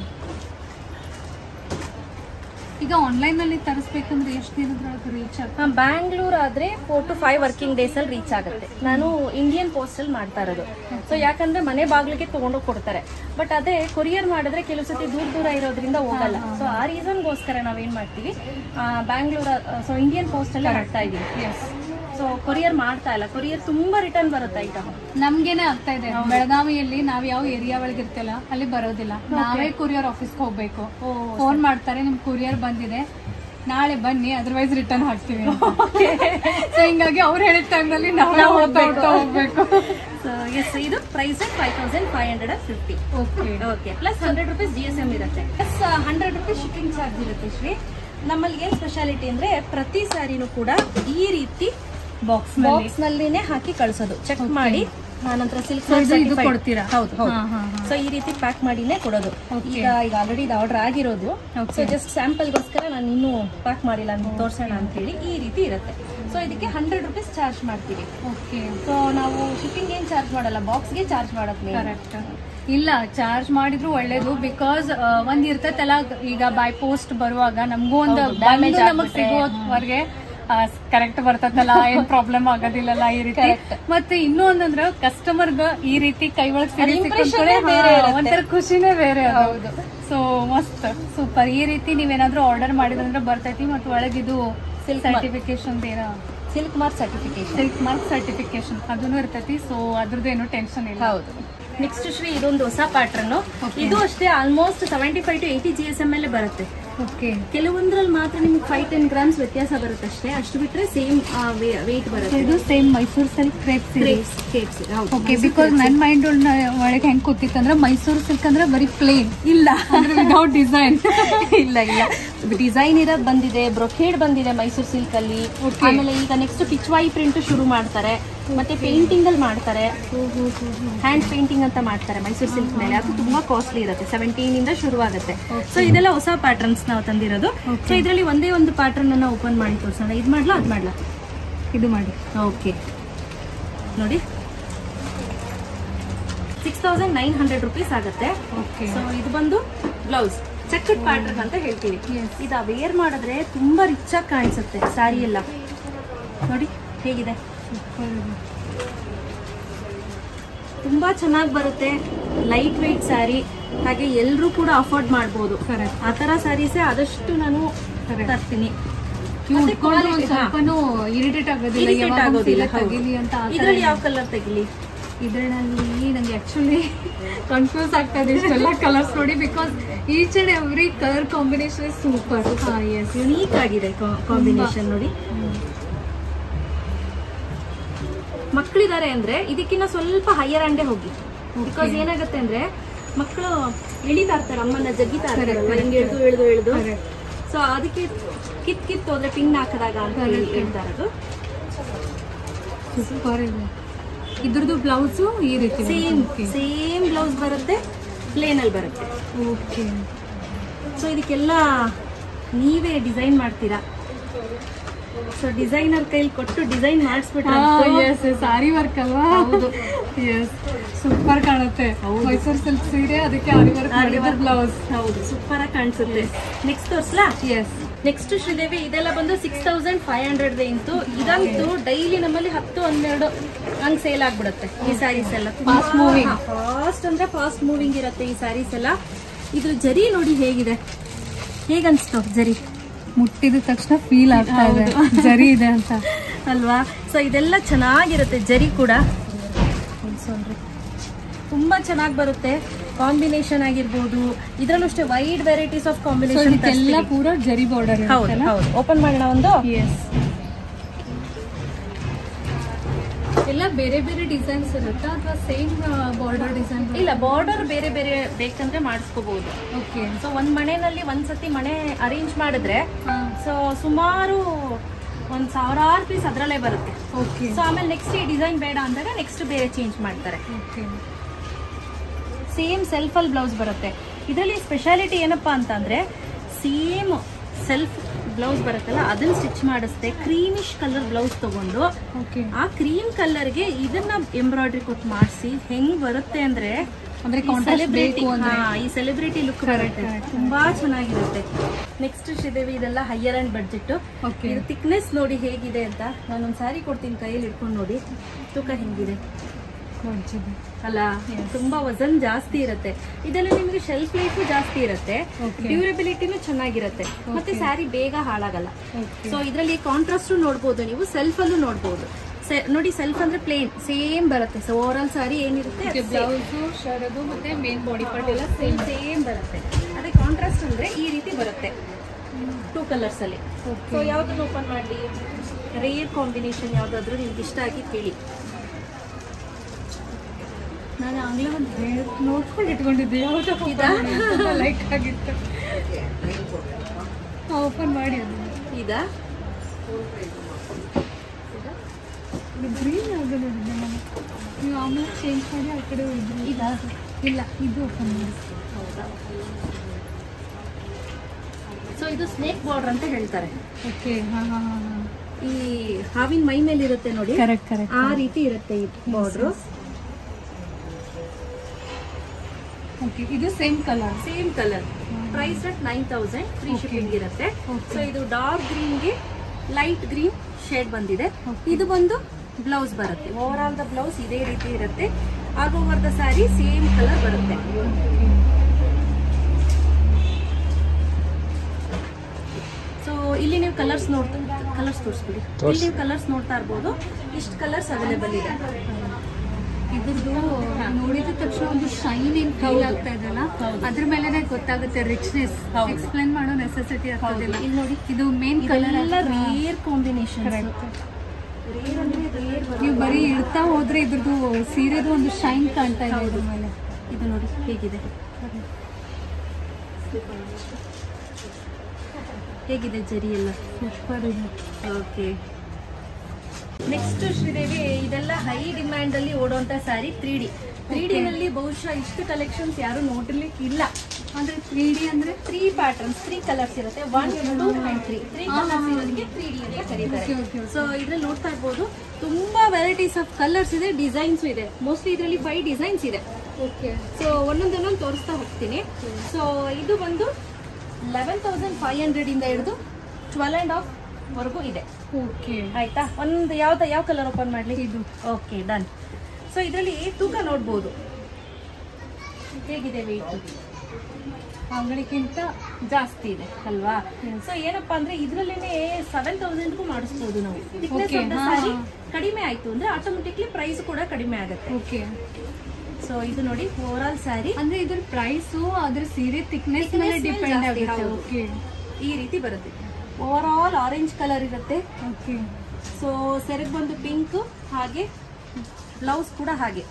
ಈಗ ಆನ್ಲೈನ್ ನಲ್ಲಿ ತರಿಸ್ಬೇಕಂದ್ರೆ ಎಷ್ಟು ದಿನದೊಳಗೆ ರೀಚ್ ಆಗುತ್ತೆ? ಬ್ಯಾಂಗ್ಳೂರ್ ಆದ್ರೆ 4 to 5 working days ಅಲ್ಲಿ ರೀಚ್ ಆಗುತ್ತೆ. ನಾನು ಇಂಡಿಯನ್ ಪೋಸ್ಟ್ ಅಲ್ಲಿ ಮಾಡ್ತಾ ಇರೋದು. ಸೊ ಯಾಕಂದ್ರೆ ಮನೆ ಬಾಗಿಲಿಗೆ ತಗೊಂಡೋಗಿ ಕೊಡ್ತಾರೆ. ಬಟ್ ಅದೇ ಕೊರಿಯರ್ ಮಾಡಿದ್ರೆ ಕೆಲವು ಸತಿ ದೂರ ಇರೋದ್ರಿಂದ ಹೋಗಲ್ಲ. ಸೊ ಆ ರೀಸನ್ಗೋಸ್ಕರ ನಾವೇನ್ ಮಾಡ್ತೀವಿ, ಬ್ಯಾಂಗ್ಳೂರ್ ಸೊ ಇಂಡಿಯನ್ ಪೋಸ್ಟ್ ಅಲ್ಲೇ ಮಾಡ್ತಾ ಇದೀವಿ. ಎಸ್. ಸೊ ಕೊರಿಯರ್ ಮಾಡ್ತಾ ಇಲ್ಲ, ಕೊರಿಯರ್ ತುಂಬಾ ರಿಟರ್ನ್ ಬರುತ್ತೆ ಐಟಮ್. ನಮ್ಗೇನೆ ಆಗ್ತಾ ಇದೆ. ಬೆಳಗಾವಿಯಲ್ಲಿ ನಾವ್ ಯಾವ ಏರಿಯಾ ಒಳಗೆ ಇರ್ತಲ್ಲ ಅಲ್ಲಿ ಬರೋದಿಲ್ಲ, ನಾವೇ ಕೊರಿಯರ್ ಆಫೀಸ್ಗೆ ಹೋಗ್ಬೇಕು. ಫೋನ್ ಮಾಡ್ತಾರೆ, ನಿಮ್ ಕೊರಿಯರ್ ಬಂದಿದೆ ನಾಳೆ ಬನ್ನಿ, ಅದರ್ವೈಸ್ ರಿಟರ್ನ್ ಹಾಕ್ತೀವಿ. ಸೊ ಹಿಂಗಾಗಿ ಅವ್ರು ಹೇಳಿದ ಟೈಮ್ ನಲ್ಲಿ ನಾವು ಹೋಗ್ಬೇಕು. ಸೊ ಎಸ್, ಇದು price 5550. Okay. Plus 100 rupees GSM ಇರುತ್ತೆ, ಪ್ಲಸ್ 100 rupees ಶಿಪ್ಪಿಂಗ್ ಚಾರ್ಜ್ ಇರುತ್ತೆ. ಶ್ರೀ, ನಮ್ಮಲ್ಲಿ ಏನ್ ಸ್ಪೆಷಾಲಿಟಿ ಅಂದ್ರೆ ಪ್ರತಿ ಸ್ಯಾರಿನೂ ಕೂಡ ಈ ರೀತಿ ಬಾಕ್ಸ್ ನಲ್ಲಿನೇ ಹಾಕಿ ಕಳಿಸೋದು, ಚೆಕ್ ಮಾಡಿ ನಂತರ ಸಿಲ್ಕ್ ಕೊಡ್ತೀರಾ? ಹೌದು. ಸೊ ಈ ರೀತಿ ಪ್ಯಾಕ್ ಮಾಡಿನೇ ಕೊಡೋದು. ಈಗ ಆಲ್ರೆಡಿ ಇದು ಆರ್ಡರ್ ಆಗಿರೋದು. ಸೊ ಜಸ್ಟ್ ಸ್ಯಾಂಪಲ್ಗೋಸ್ಕರ ನಾನು ಇನ್ನೂ ಪ್ಯಾಕ್ ಮಾಡಿಲ್ಲ ಅಂತ ತೋರ್ಸೋಣ ಅಂತ ಹೇಳಿ ಈ ರೀತಿ ಇರುತ್ತೆ. ಸೊ ಇದಕ್ಕೆ 100 rupees ಚಾರ್ಜ್ ಮಾಡ್ತೀವಿ. ಓಕೆ. ಸೊ ನಾವು ಶಿಪ್ಪಿಂಗ್ ಏನ್ ಚಾರ್ಜ್ ಮಾಡಲ್ಲ, ಬಾಕ್ಸ್ಗೆ ಚಾರ್ಜ್ ಮಾಡೋದು. ಕರೆಕ್ಟ್. ಇಲ್ಲ, ಚಾರ್ಜ್ ಮಾಡಿದ್ರು ಒಳ್ಳೇದು. ಬಿಕಾಸ್ ಒಂದ್ ಇರ್ತೈತಲ್ಲ, ಈಗ ಬೈ ಪೋಸ್ಟ್ ಬರುವಾಗ ನಮಗೂ ಒಂದು ಡ್ಯಾಮೇಜ್ ನಮಗ್ ಸಿಗೋವರೆಗೆ ಕರೆಕ್ಟ್ ಬರ್ತದಲ್ಲ ಏನ್ ಪ್ರಾಬ್ಲಮ್ ಆಗೋದಿಲ್ಲಲ್ಲ ಈ ರೀತಿ. ಮತ್ತೆ ಇನ್ನೂ ಒಂದಂದ್ರ ಕಸ್ಟಮರ್ಗ ಈ ರೀತಿ ಕೈ ಒಳಗ್ ಒಂಥರ ಖುಷಿನೇ ಬೇರೆ ಅದು. ಸೊ ಮಸ್ತ್ ಸೂಪರ್. ಈ ರೀತಿ ನೀವೇನಾದ್ರೂ ಆರ್ಡರ್ ಮಾಡಿದ್ರಂದ್ರೆ ಬರ್ತೈತಿ. ಮತ್ತೆ ಒಳಗಿದು ಸರ್ಟಿಫಿಕೇಶನ್ ಏನೋ ಸಿಲ್ಕ್ ಮಾರ್ಕ್ ಸರ್ಟಿಫಿಕೇಶನ್ ಅದನ್ನು ಇರ್ತೈತಿ. ಸೊ ಅದ್ರದ್ದೇನು ಟೆನ್ಷನ್ ಇಲ್ಲ. ಹೌದು. ನೆಕ್ಸ್ಟ್ ಶ್ರೀ ಇದೊಂದು ಹೊಸ ಪ್ಯಾಟ್ರನ್. ಇದು ಅಷ್ಟೇ ಆಲ್ಮೋಸ್ಟ್ 75 to 80 GSM ಮೇಲೆ ಬರುತ್ತೆ. ಕೆಲವೊಂದ್ರಲ್ಲಿ ಮಾತ್ರ ನಿಮ್ಗೆ 5-10 ಗ್ರಾಮ್ಸ್ ವ್ಯತ್ಯಾಸ ಬರುತ್ತೆ ಅಷ್ಟೇ. ಅಷ್ಟು ಬಿಟ್ರೆ ಸೇಮ್ ವೇಟ್ ಬರುತ್ತೆ. ಇದು same Mysore silk crepes. Okay, because ನನ್ನ ಮೈಂಡ್ ಒಳಗೆ ಹೆಂಗ್ ಕೂತಿತ್ತಂದ್ರೆ ಮೈಸೂರು ಸಿಲ್ಕ್ ಅಂದ್ರೆ ಬರೀ ಪ್ಲೇನ್ ಇಲ್ಲ, ವಿದೌಟ್ ಡಿಸೈನ್. ಇಲ್ಲ ಡಿಸೈನ್ ಇರೋದು ಬಂದಿದೆ, ಬ್ರೊಕೇಡ್ ಬಂದಿದೆ ಮೈಸೂರು ಸಿಲ್ಕ್ ಅಲ್ಲಿ. ಆಮೇಲೆ ಈಗ ನೆಕ್ಸ್ಟ್ ಪಿಚ್ವಾಯಿ ಪ್ರಿಂಟ್ ಶುರು ಮಾಡ್ತಾರೆ. ಮತ್ತೆ ಪೇಂಟಿಂಗ್ ಅಲ್ಲಿ ಮಾಡ್ತಾರೆ, ಹ್ಯಾಂಡ್ ಪೇಂಟಿಂಗ್ ಅಂತ ಮಾಡ್ತಾರೆ ಮೈಸೂರು ಸಿಲ್ಕ್ ಮೇಲೆ. ಅದು ತುಂಬಾ ಕಾಸ್ಟ್ಲಿ ಇರುತ್ತೆ, 17 ಇಂದ ಶುರು ಆಗುತ್ತೆ. ಸೊ ಇದೆಲ್ಲ ಹೊಸ ಪ್ಯಾಟರ್ನ್ಸ್ ನಾವು ತಂದಿರೋದು. ಸೊ ಇದರಲ್ಲಿ ಒಂದೇ ಒಂದು ಪ್ಯಾಟರ್ನ್ ಅನ್ನ ಓಪನ್ ಮಾಡಿ ತೋರಿಸೋಣ. ಇದು ಮಾಡ್ಲಾ ಅದು ಮಾಡ್ಲಾ? ಇದು ಮಾಡಿ. ಓಕೆ ನೋಡಿ, 6900 rupees ಆಗುತ್ತೆ. ಸೊ ಇದು ಬಂದು ಬ್ಲೌಸ್ ಚೆಕ್ಡ್ ಪ್ಯಾಟರ್ನ್ ಅಂತ ಹೇಳ್ತೀವಿ. ಇದು ವೇರ್ ಮಾಡಿದ್ರೆ ತುಂಬಾ ರಿಚ್ ಆಗಿ ಕಾಣಿಸುತ್ತೆ ಸ್ಯಾರಿ ಎಲ್ಲ. ನೋಡಿ ಹೇಗಿದೆ, ತುಂಬಾ ಚೆನ್ನಾಗಿ ಬರುತ್ತೆ. ಲೈಟ್ ವೆಯ್ಟ್ ಸ್ಯಾರಿ, ಹಾಗೆ ಎಲ್ಲರೂ ಕೂಡ ಅಫೋರ್ಡ್ ಮಾಡ್ಬೋದು. ಆ ತರ ಸ್ಯಾರೀಸೇ ಆದಷ್ಟು ನಾನು ತರ್ತೀನಿ. ಇರಿಟೇಟ್ ಆಗೋದಿಲ್ಲ. ಇದರಲ್ಲಿ ಯಾವ ಕಲರ್ ತೆಗಿಲಿ? ಇದರಲ್ಲಿ ನಂಗೆ ಆಕ್ಚುಲಿ ಕನ್ಫ್ಯೂಸ್ ಆಗ್ತಾ ಇದೆ ಇಷ್ಟೆಲ್ಲ ಕಲರ್ಸ್ ನೋಡಿ. Because each and every colour combination super. Unique ಆಗಿದೆ ಕಾಂಬಿನೇಷನ್ ನೋಡಿ. ಮಕ್ಕಳಿದ್ದಾರೆ ಅಂದ್ರೆ ಇದಕ್ಕಿಂತ ಸ್ವಲ್ಪ ಹೈಯರ್ ಅಂಡೇ ಹೋಗಿ. ಬಿಕಾಸ್ ಏನಾಗುತ್ತೆ ಅಂದ್ರೆ ಮಕ್ಕಳು ಎಳಿತಾ ಇರ್ತಾರೆ, ಅಮ್ಮನ ಜಗ್ಗಿತಾ ಇರ್ತಾರೆ, ಹಿಂಗೆ ಎಳ್ದು. ಸೊ ಅದಕ್ಕೆ ಕಿತ್ ಹೋದ್ರೆ ಪಿನ್ ಹಾಕದಾಗ ಅಂತ ಹೇಳ್ತಾ ಇರೋದು. ಸೂಪರ್ ಇದೆ. ಇದ್ರದ್ದು ಬ್ಲೌಸು ಈ ರೀತಿ ಸೇಮ್ ಬ್ಲೌಸ್ ಬರುತ್ತೆ, ಪ್ಲೇನ್ ಅಲ್ಲಿ ಬರುತ್ತೆ. ಓಕೆ. ಸೊ ಇದಕ್ಕೆಲ್ಲ ನೀವೇ ಡಿಸೈನ್ ಮಾಡ್ತೀರಾ? ಸೊ ಡಿಸೈನರ್ ಕೈಲಿ ಕೊಟ್ಟು ಡಿಸೈನ್ ಮಾಡಿಸ್ಬಿಟ್ರೆ ಸಾರಿ ವರ್ಕ್ ಅಲ್ವಾ? ಸೂಪರ್ ಕಾಣುತ್ತೆ. ಮೈಸೂರು ಸಿಲ್ಕ್ ಸೀರೆ, ಅದಕ್ಕೆ ಆರಿ ವರ್ಕ್ ಬ್ಲೌಸ್. ಹೌದು, ಸೂಪರ್ ಆಗಿ ಕಾಣಿಸುತ್ತೆ. ನೆಕ್ಸ್ಟ್ ತೋರ್ಸ್ಲಾ? ನೆಕ್ಸ್ಟ್ ಶ್ರೀದೇವಿ ಇದೆಲ್ಲ ಬಂದು 6500 ರೇಂಜ್. ಇದಂತೂ ಡೈಲಿ ನಮ್ಮಲ್ಲಿ 10-12 ಹಂಗ್ ಸೇಲ್ ಆಗ್ಬಿಡುತ್ತೆ ಈ ಸ್ಯಾರೀಸ್ ಎಲ್ಲ. ಫಾಸ್ಟ್ ಮೂವಿಂಗ್, ಫಾಸ್ಟ್ ಅಂದ್ರೆ ಫಾಸ್ಟ್ ಮೂವಿಂಗ್ ಇರುತ್ತೆ ಈ ಸ್ಯಾರೀಸ್ ಎಲ್ಲ. ಇದು ಜರಿ ನೋಡಿ ಹೇಗಿದೆ, ಹೇಗನ್ಸ್ತು ಜರಿ? ಮುಟ್ಟಿದ ತಕ್ಷಣ ಫೀಲ್ ಆಗ್ತಾ ಇದೆ ಜರಿ ಇದೆ ಅಂತ ಅಲ್ವಾ? ಸೊ ಇದೆಲ್ಲ ಚೆನ್ನಾಗಿರುತ್ತೆ. ಜರಿ ಕೂಡ ತುಂಬಾ ಚೆನ್ನಾಗಿ ಬರುತ್ತೆ. ಕಾಂಬಿನೇಷನ್ ಆಗಿರ್ಬೋದು, ಇದ್ರಲ್ಲೂ ಅಷ್ಟೇ ವೈಡ್ ವೆರೈಟೀಸ್ ಆಫ್ ಕಾಂಬಿನೇಷನ್. ಎಲ್ಲ ಪೂರಾ ಜರಿ ಬಾರ್ಡರ್. ಹೌದು. ಓಪನ್ ಮಾಡೋಣ ಒಂದು. ಎಲ್ಲ ಬೇರೆ ಬೇರೆ ಡಿಸೈನ್ಸ್ ಇರುತ್ತಾ ಅಥವಾ ಸೇಮ್ ಬಾರ್ಡರ್ ಡಿಸೈನ್? ಇಲ್ಲ, ಬಾರ್ಡರ್ ಬೇರೆ ಬೇರೆ ಬೇಕಂದ್ರೆ ಮಾಡಿಸ್ಕೋಬಹುದು. ಓಕೆ. ಸೊ ಒಂದ್ ಮನೆಯಲ್ಲಿ ಒಂದ್ಸತಿ ಮನೆ ಅರೇಂಜ್ ಮಾಡಿದ್ರೆ ಸೊ ಸುಮಾರು 1000 ಪೀಸ್ ಅದ್ರಲ್ಲೇ ಬರುತ್ತೆ. ಓಕೆ. ಸೊ ಆಮೇಲೆ ನೆಕ್ಸ್ಟ್ ಈ ಡಿಸೈನ್ ಬೇಡ ಅಂದಾಗ ನೆಕ್ಸ್ಟ್ ಬೇರೆ ಚೇಂಜ್ ಮಾಡ್ತಾರೆ. ಓಕೆ. ಸೇಮ್ ಸೆಲ್ಫ್ ಅಲ್ಲಿ ಬ್ಲೌಸ್ ಬರುತ್ತೆ. ಇದರಲ್ಲಿ ಸ್ಪೆಷಾಲಿಟಿ ಏನಪ್ಪಾ ಅಂತಂದ್ರೆ ಸೇಮ್ ಸೆಲ್ಫ್ ಬ್ಲೌಸ್ ಬರುತ್ತಲ್ಲ ಅದನ್ನ ಸ್ಟಿಚ್ ಮಾಡಿಸ್ತೆ. ಕ್ರೀಮಿಶ್ ಕಲರ್ ಬ್ಲೌಸ್ ತಗೊಂಡು ಆ ಕ್ರೀಮ್ ಕಲರ್ಗೆ ಇದನ್ನ ಎಂಬ್ರಾಯ್ಡ್ರಿ ಕೊಟ್ಟು ಮಾಡಿಸಿ ಹೆಂಗ್ ಬರುತ್ತೆ ಅಂದ್ರೆ ಈ ಸೆಲೆಬ್ರಿಟಿ ಲುಕ್ ಬರುತ್ತೆ. ತುಂಬಾ ಚೆನ್ನಾಗಿರುತ್ತೆ. ನೆಕ್ಸ್ಟ್ ಶ್ರೀದೇವಿ ಇದೆಲ್ಲ ಹೈಯರ್ ಅಂಡ್ ಬಡ್ಜೆಟ್. ಇದು ಥಿಕ್ನೆಸ್ ನೋಡಿ ಹೇಗಿದೆ ಅಂತ. ನಾನೊಂದ್ ಸ್ಯಾರಿ ಕೊಡ್ತೀನಿ, ಕೈಯಲ್ಲಿ ಇಟ್ಕೊಂಡು ನೋಡಿ ತೂಕ ಹೆಂಗಿದೆ ಅಲ್ಲ. ತುಂಬಾ ವಜನ್ ಜಾಸ್ತಿ ಇರುತ್ತೆ. ಇದರಲ್ಲಿ ನಿಮ್ಗೆ ಶೆಲ್ಫ್ ಲೈಫು ಜಾಸ್ತಿ ಇರುತ್ತೆ, ಡ್ಯೂರಬಿಲಿಟಿನೂ ಚೆನ್ನಾಗಿರುತ್ತೆ, ಮತ್ತೆ ಸ್ಯಾರಿ ಬೇಗ ಹಾಳಾಗಲ್ಲ. ಸೊ ಇದರಲ್ಲಿ ಕಾಂಟ್ರಾಸ್ಟ್ ನೋಡ್ಬೋದು ನೀವು, ಸೆಲ್ಫ್ ಅಲ್ಲೂ ನೋಡ್ಬೋದು. ನೋಡಿ ಸೆಲ್ಫ್ ಅಂದ್ರೆ ಪ್ಲೇನ್ ಸೇಮ್ ಬರುತ್ತೆ. ಸೊ ಓವರ್ ಆಲ್ ಸಾರಿ ಏನಿರುತ್ತೆ ಬ್ಲೌಸ್ ಶರದು ಮತ್ತೆ ಮೇನ್ ಬಾಡಿ ಪಾರ್ಟ್ ಎಲ್ಲ ಸೇಮ್ ಬರುತ್ತೆ. ಅದೇ ಕಾಂಟ್ರಾಸ್ಟ್ ಅಂದ್ರೆ ಈ ರೀತಿ ಬರುತ್ತೆ 2 ಕಲರ್ಸ್ ಅಲ್ಲಿ. ಸೊ ಯಾವ್ದನ್ನು ಓಪನ್ ಮಾಡಿ, ರೇರ್ ಕಾಂಬಿನೇಷನ್ ಯಾವ್ದಾದ್ರು ನಿಮ್ಗೆ ಇಷ್ಟ ಆಗಿ ಕೇಳಿ. ನಾನು ಆಗ್ಲೇ ಒಂದು ನೋಡ್ಕೊಂಡು ಇಟ್ಕೊಂಡಿದ್ದೆ, ಯಾವ್ದು ಲೈಕ್ ಆಗಿತ್ತು. ಓಪನ್ ಮಾಡಿ ಇದಾ ಗ್ರೀನ್ ಯಾವುದು ನೋಡಿದ್ದೆ ನಾನು. ನೀವು ಆಮೇಲೆ ಚೇಂಜ್ ಮಾಡಿ ಆ ಕಡೆ ಹೋಗಿದ್ರಿ. ಇದಾ? ಇಲ್ಲ, ಇದು ಓಪನ್ ಮಾಡಿ. ಹೌದಾ? ಸೊ ಇದು ಸ್ನೇಕ್ ಬಾರ್ಡರ್ ಅಂತ ಹೇಳ್ತಾರೆ. ಓಕೆ. ಈ ಹಾವಿನ ಮೈ ಮೇಲೆ ಇರುತ್ತೆ ನೋಡಿ, ಕರೆಕ್ಟ್ ಆ ರೀತಿ ಇರುತ್ತೆ ಈ ಬಾರ್ಡರ್. ಓಕೆ. ಇದು same colour. Price at 9000, free shipping ಇರುತ್ತೆ. ಸೊ ಇದು ಡಾರ್ಕ್ ಗ್ರೀನ್ಗೆ ಲೈಟ್ ಗ್ರೀನ್ ಶೇಡ್ ಬಂದಿದೆ. ಇದು ಬಂದು ಬ್ಲೌಸ್ ಬರುತ್ತೆ. ಓವರ್ ಆಲ್ ದ ಬ್ಲೌಸ್ ಇದೇ ರೀತಿ ಇರುತ್ತೆ. All over the sari same colour ಬರುತ್ತೆ. ಸೊ ಇಲ್ಲಿ ನೀವು ಕಲರ್ಸ್ ತೋರಿಸ್ಬಿಡಿ. ಇಲ್ಲಿ ನೀವು ಕಲರ್ಸ್ ನೋಡ್ತಾ ಇರ್ಬೋದು. ಇಷ್ಟು ಕಲರ್ಸ್ ಅವೈಲೇಬಲ್ ಇದೆ. ಇದ್ರದ್ದು ನೋಡಿದ ತಕ್ಷಣ ಒಂದು ಶೈನ್ ಏನ್ ಫೀಲ್ ಆಗ್ತಾ ಇದೆಲ್ಲ, ಅದ್ರ ಮೇಲೆ ಗೊತ್ತಾಗುತ್ತೆ ರಿಚ್ನೆಸ್. ಎಕ್ಸ್ಪ್ಲೇನ್ ಮಾಡೋ ನೆಸೆಸಿಟಿ ಆಗ್ತದಿಲ್ಲ. ಇಲ್ಲಿ ನೋಡಿ, ಇದು ಮೇನ್ ಕಲರ್ ಎಲ್ಲ ರೇರ್ ಕಾಂಬಿನೇಷನ್. ನೀವು ಬರೀ ಇಡ್ತಾ ಹೋದ್ರೆ ಇದ್ರದ್ದು ಸೀರೆದು ಒಂದು ಶೈನ್ ಕಾಣ್ತಾ ಇದೆ ಇದ್ರ ಮೇಲೆ. ಇದು ನೋಡಿ ಹೇಗಿದೆ ಜರಿ ಎಲ್ಲ ಸೂಪರ್ ಇದೆ. ಓಕೆ, ನೆಕ್ಸ್ಟ್ ಶ್ರೀದೇವಿ, ಇದೆಲ್ಲ ಹೈ ಡಿಮ್ಯಾಂಡ್ ಅಲ್ಲಿ ಓಡುವಂತ ಸ್ಯಾರಿ 3D ನಲ್ಲಿ ಬಹುಶಃ ಇಷ್ಟು ಕಲೆಕ್ಷನ್ಸ್ ಯಾರು ನೋಡಿರ್ಲಿಕ್ಕೆ ಇಲ್ಲ. ಅಂದ್ರೆ 3D ಅಂದ್ರೆ 3 ಪ್ಯಾಟರ್ನ್ಸ್, 3 ಕಲರ್ಸ್ ಇರುತ್ತೆ. 1, 2 and 3 ಕಲರ್ಸ್ ಇರೋದಕ್ಕೆ 3D ಅಂತ ಕರೀತಾರೆ. ಸೊ ಇದ್ರಲ್ಲಿ ನೋಡ್ತಾ ಇರ್ಬೋದು, ತುಂಬಾ ವೆರೈಟೀಸ್ ಆಫ್ ಕಲರ್ಸ್ ಇದೆ, ಡಿಸೈನ್ಸ್ ಇದೆ. ಮೋಸ್ಟ್ಲಿ ಇದರಲ್ಲಿ 5 ಡಿಸೈನ್ಸ್ ಇದೆ. ಓಕೆ, ಸೊ ಒಂದೊಂದೊಂದೊಂದು ತೋರಿಸ್ತಾ ಹೋಗ್ತೀನಿ. ಸೊ ಇದು ಬಂದು 11,500 ಇಂದ ಹಿಡಿದು 12.5 ವರೆಗೂ ಇದೆ. ಓಕೆ, ಆಯ್ತಾ. ಒಂದು ಯಾವ ಕಲರ್ ಓಪನ್ ಮಾಡ್ಲಿ? ಇದು. Okay, done. ಸೊ ಇದರಲ್ಲಿ ತೂಕ ನೋಡ್ಬೋದು ಹೇಗಿದೆ. ವೆಯ್ಟ್ ಅಂಗಡಿಗಿಂತ ಜಾಸ್ತಿ ಇದೆ ಅಲ್ವಾ? ಸೊ ಏನಪ್ಪಾ ಅಂದ್ರೆ ಇದ್ರಲ್ಲೇನೆ 7,000ಗೂ ಮಾಡಿಸ್ಬೋದು ನಾವು. ಥಿಕ್ನೆಸ್ ಆಫ್ ದ ಸ್ಯಾರಿ ಕಡಿಮೆ ಆಯ್ತು ಅಂದ್ರೆ ಆಟೋಮೆಟಿಕ್ಲಿ ಪ್ರೈಸ್ ಕೂಡ ಕಡಿಮೆ ಆಗುತ್ತೆ. ಓಕೆ, ಸೊ ಇದು ನೋಡಿ ಓವರ್ ಆಲ್ ಸ್ಯಾರಿ. ಅಂದ್ರೆ ಇದ್ರ ಪ್ರೈಸ್ ಅದ್ರ ಸೀರೆ ಥಿಕ್ನೆಸ್ ಮೇಲೆ ಡಿಪೆಂಡ್ ಆಗುತ್ತೆ. ಓಕೆ, ಈ ರೀತಿ ಬರುತ್ತೆ. ಓವರ್ ಆಲ್ ಆರೆಂಜ್ ಕಲರ್ ಇರುತ್ತೆ. ಓಕೆ, ಸೊ ಸೆರಗ್ ಬಂದು ಪಿಂಕ್, ಹಾಗೆ ಬ್ಲೌಸ್ ಕೂಡ ಹಾಗೆ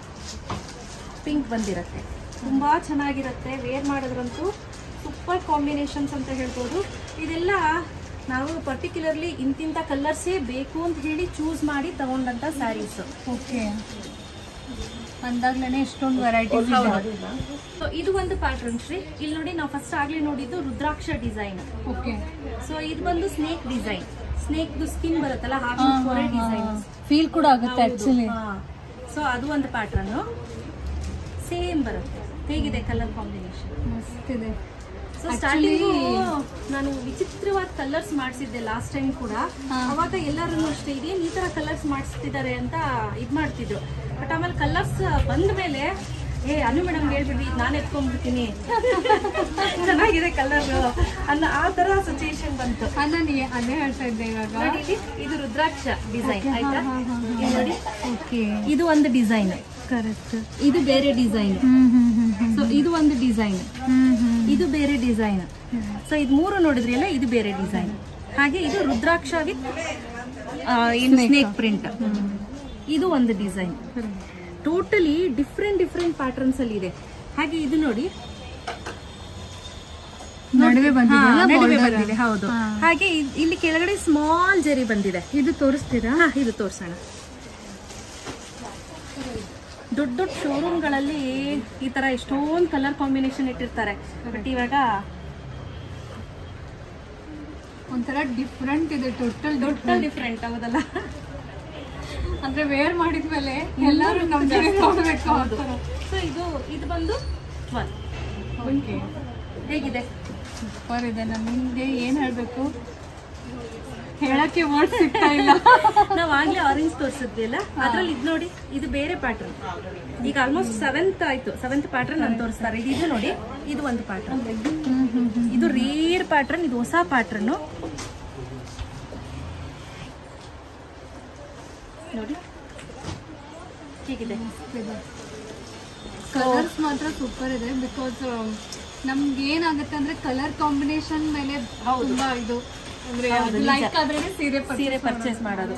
ಪಿಂಕ್ ಬಂದಿರುತ್ತೆ. ತುಂಬಾ ಚೆನ್ನಾಗಿರುತ್ತೆ. ವೇರ್ ಮಾಡಿದ್ರಂತೂ ಸೂಪರ್ ಕಾಂಬಿನೇಷನ್ಸ್ ಅಂತ ಹೇಳ್ಬೋದು. ಇದೆಲ್ಲ ನಾವು ಪರ್ಟಿಕ್ಯುಲರ್ಲಿ ಇಂತಿಂಥ ಕಲರ್ಸೇ ಬೇಕು ಅಂತ ಹೇಳಿ ಚೂಸ್ ಮಾಡಿ ತಗೊಂಡಂತ ಸ್ಯಾರೀಸ್. ಓಕೆ, ಅಂದಾಗ್ಲೇನೆ ಎಷ್ಟೊಂದು ವೆರೈಟೀಸ್ ಇದೆ. ಸೊ ಇದು ಒಂದು ಪ್ಯಾಟರ್ನ್ ಶ್ರೀ. ಇಲ್ಲಿ ನೋಡಿ, ನಾವು ಫಸ್ಟ್ ಆಗ್ಲೇ ನೋಡಿದ್ದು ರುದ್ರಾಕ್ಷ ಡಿಸೈನ್. ಓಕೆ, ಸೊ ಇದು ಬಂದು ಸ್ನೇಕ್ ಡಿಸೈನ್. ಸ್ನೇಕ್ ಸ್ಕಿನ್ ಬರುತ್ತಲ್ಲ, ಹಾಗೆ ಡಿಸೈನ್ ಫೀಲ್ ಕೂಡ ಆಗುತ್ತೆ ಆಕ್ಚುಲಿ. ಸೊ ಅದು ಒಂದು ಪ್ಯಾಟರ್ನ್ ಸೇಮ್ ಬರುತ್ತೆ. ಹೇಗಿದೆ ಕಲರ್ ಕಾಂಬಿನೇಷನ್? ಮಸ್ತ್ ಇದೆ. ಸೊ ಸ್ಟಾರ್ಟಿಂಗ್ ನಾನು ವಿಚಿತ್ರವಾದ ಕಲರ್ಸ್ ಮಾಡಿಸಿದ್ದೆ ಲಾಸ್ಟ್ ಟೈಮ್ ಕೂಡ. ಅವಾಗ ಎಲ್ಲರೂ ಅಷ್ಟೇ ಇದೇನು ಈ ತರ ಕಲರ್ಸ್ ಮಾಡಿಸ್ತಿದ್ದಾರೆ ಅಂತ ಇದ್ ಮಾಡ್ತಿದ್ರು. ಬಟ್ ಆಮೇಲೆ ಕಲರ್ಸ್ ಬಂದ ಮೇಲೆ ಅನು ಮೇಡಮ್ ಹೇಳ್ಬಿಡ್ರಿ, ನಾನು ಎತ್ಕೊಂಡ್ಬಿಡ್ತೀನಿ, ಚೆನ್ನಾಗಿದೆ ಕಲರ್ ಅನ್ನೋ ಆ ತರ ಸಿಚುಯೇಷನ್ ಬಂತು. ನಾನು ಅದೇ ಹೇಳ್ತಾ ಇದ್ದೆ ಇವಾಗ. ನೋಡಿ, ಇದು ರುದ್ರಾಕ್ಷ ಡಿಸೈನ್ ಆಯ್ತಾ. ನೋಡಿ, ಓಕೆ, ಇದು ಒಂದು ಡಿಸೈನ್. ಕರೆಕ್ಟ್. ಇದು ಬೇರೆ ಡಿಸೈನ್. ಸೊ ಇದು ಒಂದು ಡಿಸೈನ್, ಇದು ಬೇರೆ ಡಿಸೈನ್. ಸೊ ಇದು 3 ನೋಡಿದ್ರಿ ಅಲ್ಲ, ಇದು ಬೇರೆ ಡಿಸೈನ್. ಹಾಗೆ ಇದು ರುದ್ರಾಕ್ಷ ವಿತ್ ಸ್ನೇಕ್ ಪ್ರಿಂಟ್. ಇದು ಒಂದು ಡಿಸೈನ್. ಟೋಟಲಿ ಡಿಫ್ರೆಂಟ್ ಪ್ಯಾಟರ್ನ್ಸ್ ಅಲ್ಲಿ ಇದೆ. ಹಾಗೆ ಇದು ನೋಡಿ, ನಡುವೆ ಬಂದಿದೆ. ಹೌದು. ಹಾಗೆ ಇಲ್ಲಿ ಕೆಳಗಡೆ ಸ್ಮಾಲ್ ಜರಿ ಬಂದಿದೆ. ಇದು ತೋರಿಸ್ತೀರಾ? ಇದು ತೋರ್ಸೋಣ. ದೊಡ್ಡ ಶೋರೂಮ್ಗಳಲ್ಲಿ ಈ ತರ ಎಷ್ಟೊಂದು ಕಲರ್ ಕಾಂಬಿನೇಷನ್ ಇಟ್ಟಿರ್ತಾರೆ. ಬಟ್ ಇವಾಗ ಒಂಥರ ಡಿಫ್ರೆಂಟ್ ಇದೆ. Total different. ಹೌದಲ್ಲ? ಅಂದ್ರೆ ವೇರ್ ಮಾಡಿದ್ಮೇಲೆ ಎಲ್ಲರೂ ನಮ್ಗೆ ನೋಡ್ಬೇಕು. ಹೌದು. ಸೊ ಇದು ಬಂದು 12. ಓಕೆ, ಹೇಗಿದೆ? ಸೂಪರ್ ಇದೆ. ನಮಗೆ ಏನ್ ಹೇಳ್ಬೇಕು, ಹೇಳಕ್ಕೆ ವರ್ಡ್ ಸಿಗ್ತಾ ಇಲ್ಲ. ನಾವ್ ಆಗ್ಲೇ ಆರೆಂಜ್ ತೋರಿಸಿದ್ವಿ ಅಲ್ಲ, ಅದ್ರಲ್ಲಿ ಇದು ನೋಡಿ, ಇದು ಬೇರೆ ಪ್ಯಾಟರ್ನ್. ಈಗ ಆಲ್ಮೋಸ್ಟ್ 7th ಆಯ್ತು. 7th ಪ್ಯಾಟರ್ನ್ ನಾನು ತೋರಿಸ್ತಾರೆ. ಇದು ನೋಡಿ, ಇದು ಒಂದು ಪ್ಯಾಟರ್ನ್. ಇದು ರೇರ್ ಪ್ಯಾಟರ್ನ್, ಇದು ಹೊಸ ಪ್ಯಾಟರ್ನ್. ನೋಡಿ ಹೇಗಿದೆ. ಕಲರ್ಸ್ ಮಾತ್ರ ಸೂಪರ್ ಇದೆ. ಬಿಕಾಸ್ ನಮ್ಗೆ ಏನಾಗುತ್ತೆ ಅಂದ್ರೆ ಕಲರ್ ಕಾಂಬಿನೇಷನ್ ಮೇಲೆ ತುಂಬಾ ಇದು ಅಂದ್ರೆ ಲೈಕ್ ಆದ್ರೆ ಸೀರೆ ಪರ್ಚೇಸ್ ಮಾಡೋದು.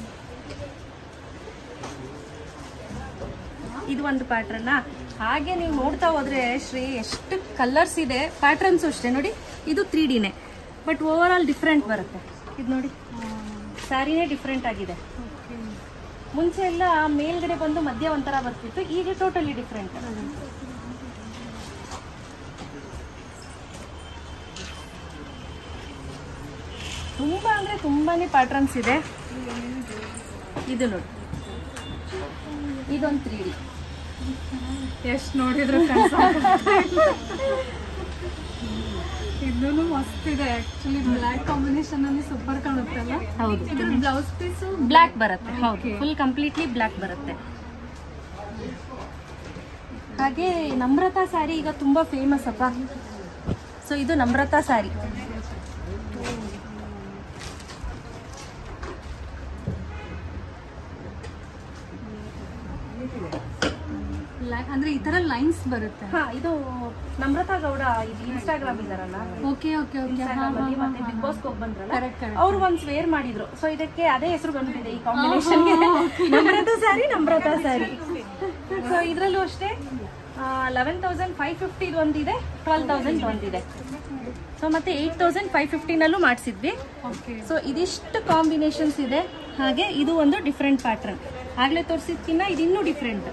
ಇದು ಒಂದು ಪ್ಯಾಟರ್ನ್. ಹಾಗೆ ನೀವು ನೋಡ್ತಾ ಹೋದ್ರೆ ಶ್ರೀ ಎಷ್ಟು ಕಲರ್ಸ್ ಇದೆ. ಪ್ಯಾಟರ್ನ್ಸ್ ಅಷ್ಟೇ ನೋಡಿ, ಇದು 3Dನೇ, ಬಟ್ ಓವರ್ ಆಲ್ ಡಿಫ್ರೆಂಟ್ ಬರುತ್ತೆ. ಇದು ನೋಡಿ, ಸ್ಯಾರಿನೇ ಡಿಫ್ರೆಂಟ್ ಆಗಿದೆ. ಮುಂಚೆ ಎಲ್ಲ ಮೇಲ್ಗಡೆ ಬಂದು ಮಧ್ಯ ಒಂಥರ ಬರ್ತಿತ್ತು, ಈಗ ಟೋಟಲಿ ಡಿಫ್ರೆಂಟ್. ತುಂಬಾ ಅಂದ್ರೆ ತುಂಬಾನೇ ಪ್ಯಾಟರ್ನ್ಸ್ ಇದೆ. ಇದು ನೋಡಿ, ಇದೊಂದು 3D. ಎಷ್ಟು ನೋಡಿದ್ರು ಇದೂ ಮಸ್ತ್ ಇದೆ ಆಕ್ಚುಲಿ ಬ್ಲಾಕ್ ಕಾಂಬಿನೇಷನ್ ಅಲ್ಲಿ ಸೂಪರ್ ಕಾಣುತ್ತಲ್ಲ. ಹೌದು, ಇದ್ರ ಬ್ಲೌಸ್ ಪೀಸ್ ಬ್ಲಾಕ್ ಬರುತ್ತೆ. ಹೌದು, ಫುಲ್ ಕಂಪ್ಲೀಟ್ಲಿ ಬ್ಲಾಕ್ ಬರುತ್ತೆ. ಹಾಗೆ ನಮ್ರತಾ ಸ್ಯಾರಿ ಈಗ ತುಂಬಾ ಫೇಮಸ್ ಅಪ್ಪ. ಸೊ ಇದು ನಮ್ರತಾ ಸ್ಯಾರಿ. ಅಂದ್ರೆ ಈ ತರ ಲೈನ್ಸ್ ಬರುತ್ತೆ. ಹಾ, ಇದು ನಮ್ರತಾ ಗೌಡ ಇದು ಇನ್ಸ್ಟಾಗ್ರಾಮ್ ಇದಾರಲ್ಲ, ಓಕೆ ಓಕೆ ಓಕೆ, ಮತ್ತೆ ಬಿಗ್ ಬಾಸ್ ಹೋಗಿ ಬಂದ್ರಲ್ಲ, ಕರೆಕ್ಟ್ ಕರೆಕ್ಟ್. ಅವ್ರು ಒಂದ್ ವೇರ್ ಮಾಡಿದ್ರು. ಸೊ ಇದಕ್ಕೆ ಅದೇ ಹೆಸರು ಬಂದಿದೆ ಈ ಕಾಂಬಿನೇಷನ್, ನಮ್ರತಾ ಸ್ಯಾರಿ, ನಮ್ರತಾ ಸ್ಯಾರಿ. ಸೊ ಇದ್ರಲ್ಲೂ ಅಷ್ಟೇ 11,550 ಒಂದಿದೆ, 12,000 ಒಂದಿದೆ. ಸೊ ಮತ್ತೆ 8,550 ನಲ್ಲೂ ಮಾಡಿಸಿದ್ವಿ. ಸೊ ಇದಿಷ್ಟು ಕಾಂಬಿನೇಷನ್ಸ್ ಇದೆ. ಹಾಗೆ ಇದು ಒಂದು ಡಿಫ್ರೆಂಟ್ ಪ್ಯಾಟರ್ನ್, ಆಗ್ಲೇ ತೋರಿಸಿದ್ಕಿನ್ನ ಇದಿನ್ನೂ ಡಿಫ್ರೆಂಟ್.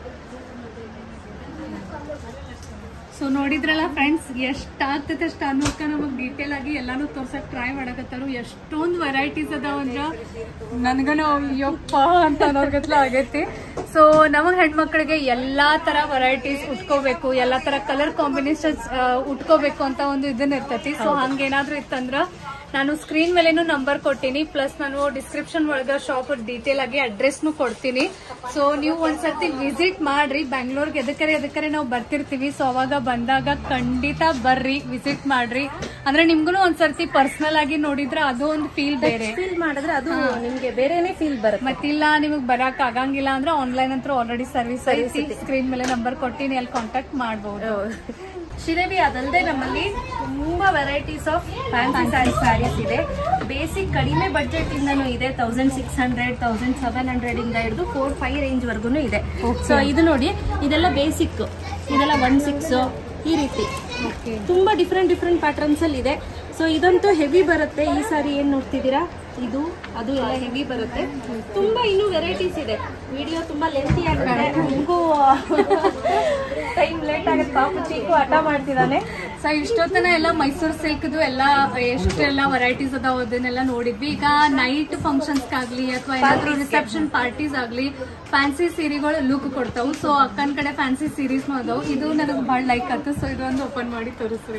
ಸೊ ನೋಡಿದ್ರಲ್ಲ ಫ್ರೆಂಡ್ಸ್, ಎಷ್ಟಾಗ್ತೈತೆ ಅಷ್ಟು ಅನ್ನೋಕ ನಮಗೆ ಡೀಟೇಲ್ ಆಗಿ ಎಲ್ಲಾನು ತೋರ್ಸಕ್ ಟ್ರೈ ಮಾಡಕತ್ತಾರು. ಎಷ್ಟೊಂದು ವೆರೈಟೀಸ್ ಅದಾವ ಅಂದ್ರ ನನ್ಗನ ಅಯ್ಯಪ್ಪ ಅಂತ ಅನ್ನೋರ್ಗತ್ಲ ಆಗೈತಿ. ಸೊ ನಮಗ್ ಹೆಣ್ಮಕ್ಳಿಗೆ ಎಲ್ಲಾ ತರ ವೆರೈಟೀಸ್ ಉಟ್ಕೋಬೇಕು, ಎಲ್ಲಾ ತರ ಕಲರ್ ಕಾಂಬಿನೇಷನ್ಸ್ ಉಟ್ಕೋಬೇಕು ಅಂತ ಒಂದು ಇದನ್ನ ಇರ್ತೈತಿ. ಸೊ ಹಂಗೇನಾದ್ರೂ ಇತ್ತಂದ್ರ ನಾನು ಸ್ಕ್ರೀನ್ ಮೇಲೇನು ನಂಬರ್ ಕೊಟ್ಟಿನಿ, ಪ್ಲಸ್ ನಾನು ಡಿಸ್ಕ್ರಿಪ್ಷನ್ ಒಳಗ ಶಾಪ್ ಡೀಟೇಲ್ ಆಗಿ ಅಡ್ರೆಸ್ನು ಕೊಡ್ತೀನಿ. ಸೊ ನೀವು ಒಂದ್ಸತಿ ವಿಸಿಟ್ ಮಾಡ್ರಿ. ಬ್ಯಾಂಗ್ಳೂರ್ಗೆ ಎದಕ್ಕರೆ ನಾವು ಬರ್ತಿರ್ತೀವಿ. ಸೊ ಅವಾಗ ಬಂದಾಗ ಖಂಡಿತ ಬರ್ರಿ, ವಿಸಿಟ್ ಮಾಡ್ರಿ. ಅಂದ್ರೆ ನಿಮ್ಗೂ ಒಂದ್ಸರ್ತಿ ಪರ್ಸನಲ್ ಆಗಿ ನೋಡಿದ್ರೆ ಅದು ಒಂದು ಫೀಲ್ ಬೇರೆ, ಫೀಲ್ ಮಾಡಿದ್ರೆ ಅದು ನಿಮ್ಗೆ ಬೇರೆನೆ ಫೀಲ್ ಬರುತ್ತೆ. ಮತ್ತಿಲ್ಲ ನಿಮಗ್ ಬರಕ್ ಆಗಂಗಿಲ್ಲ ಅಂದ್ರೆ ಆನ್ಲೈನ್ ಅಂತ ಆಲ್ರೆಡಿ ಸರ್ವಿಸ್ ಐತಿ. ಸ್ಕ್ರೀನ್ ಮೇಲೆ ನಂಬರ್ ಕೊಟ್ಟಿನಿ, ಅಲ್ಲಿ ಕಾಂಟ್ಯಾಕ್ಟ್ ಮಾಡಬಹುದು. ಶ್ರೀದೇವಿ, ಅದಲ್ಲದೆ ನಮ್ಮಲ್ಲಿ ತುಂಬಾ ವೆರೈಟೀಸ್ ಆಫ್ ಫ್ಯಾನ್ಸಿ ಸ್ಯಾರೀಸ್ ಇದೆ. ಬೇಸಿಕ್ ಕಡಿಮೆ ಬಡ್ಜೆಟ್ ಇಂದನೂ ಇದೆ, 1600, 1700 ಇಂದ ಹಿಡಿದು 4-5 ರೇಂಜ್ ವರ್ಗು ಇದೆ. ಸೊ ಇದು ನೋಡಿ, ಇದೆಲ್ಲ ಬೇಸಿಕ್, ಇದೆಲ್ಲ 16 ಈ ರೀತಿ ತುಂಬಾ ಡಿಫ್ರೆಂಟ್ ಪ್ಯಾಟರ್ನ್ಸ್ ಅಲ್ಲಿ ಇದೆ. ಸೊ ಇದಂತೂ ಹೆವಿ ಬರುತ್ತೆ. ಈ ಸಾರಿ ಏನ್ ನೋಡ್ತಿದ್ದೀರಾ, ಇದು ಅದು ಎಲ್ಲ ಹೆವಿ ಬರುತ್ತೆ. ತುಂಬಾ ಇನ್ನೂ ವೆರೈಟೀಸ್ ಇದೆ. ವಿಡಿಯೋ ತುಂಬಾ ಲೆಂತಿ ಆಗುತ್ತೆ, ನಿಮಗೂ ಟೈಮ್ ಲೇಟ್ ಆಗುತ್ತೆ. ಪಾಪು ಚೀಕು ಹಠ ಮಾಡ್ತಿದ್ದಾನೆ. ಸೊ ಇಷ್ಟೊತ್ತನ ಎಲ್ಲ ಮೈಸೂರು ಸಿಲ್ಕ್ದು ಎಲ್ಲ ಎಷ್ಟೆಲ್ಲ ವೆರೈಟೀಸ್ ಅದಾವ ಅದನ್ನೆಲ್ಲ ನೋಡಿದ್ವಿ. ಈಗ ನೈಟ್ ಫಂಕ್ಷನ್ಸ್ ಆಗ್ಲಿ ಅಥವಾ ಏನಾದ್ರು ರಿಸೆಪ್ಷನ್ ಪಾರ್ಟೀಸ್ ಆಗ್ಲಿ ಫ್ಯಾನ್ಸಿ ಸೀರೆಗಳು ಲುಕ್ ಕೊಡ್ತಾವು. ಸೊ ಅಕ್ಕನ ಕಡೆ ಫ್ಯಾನ್ಸಿ ಸೀರೀಸ್ನು ಅದಾವು. ಇದು ನನಗೆ ಬಹಳ ಲೈಕ್ ಆಯ್ತು. ಸೊ ಇದೊಂದು ಓಪನ್ ಮಾಡಿ ತೋರಿಸ್ರಿ.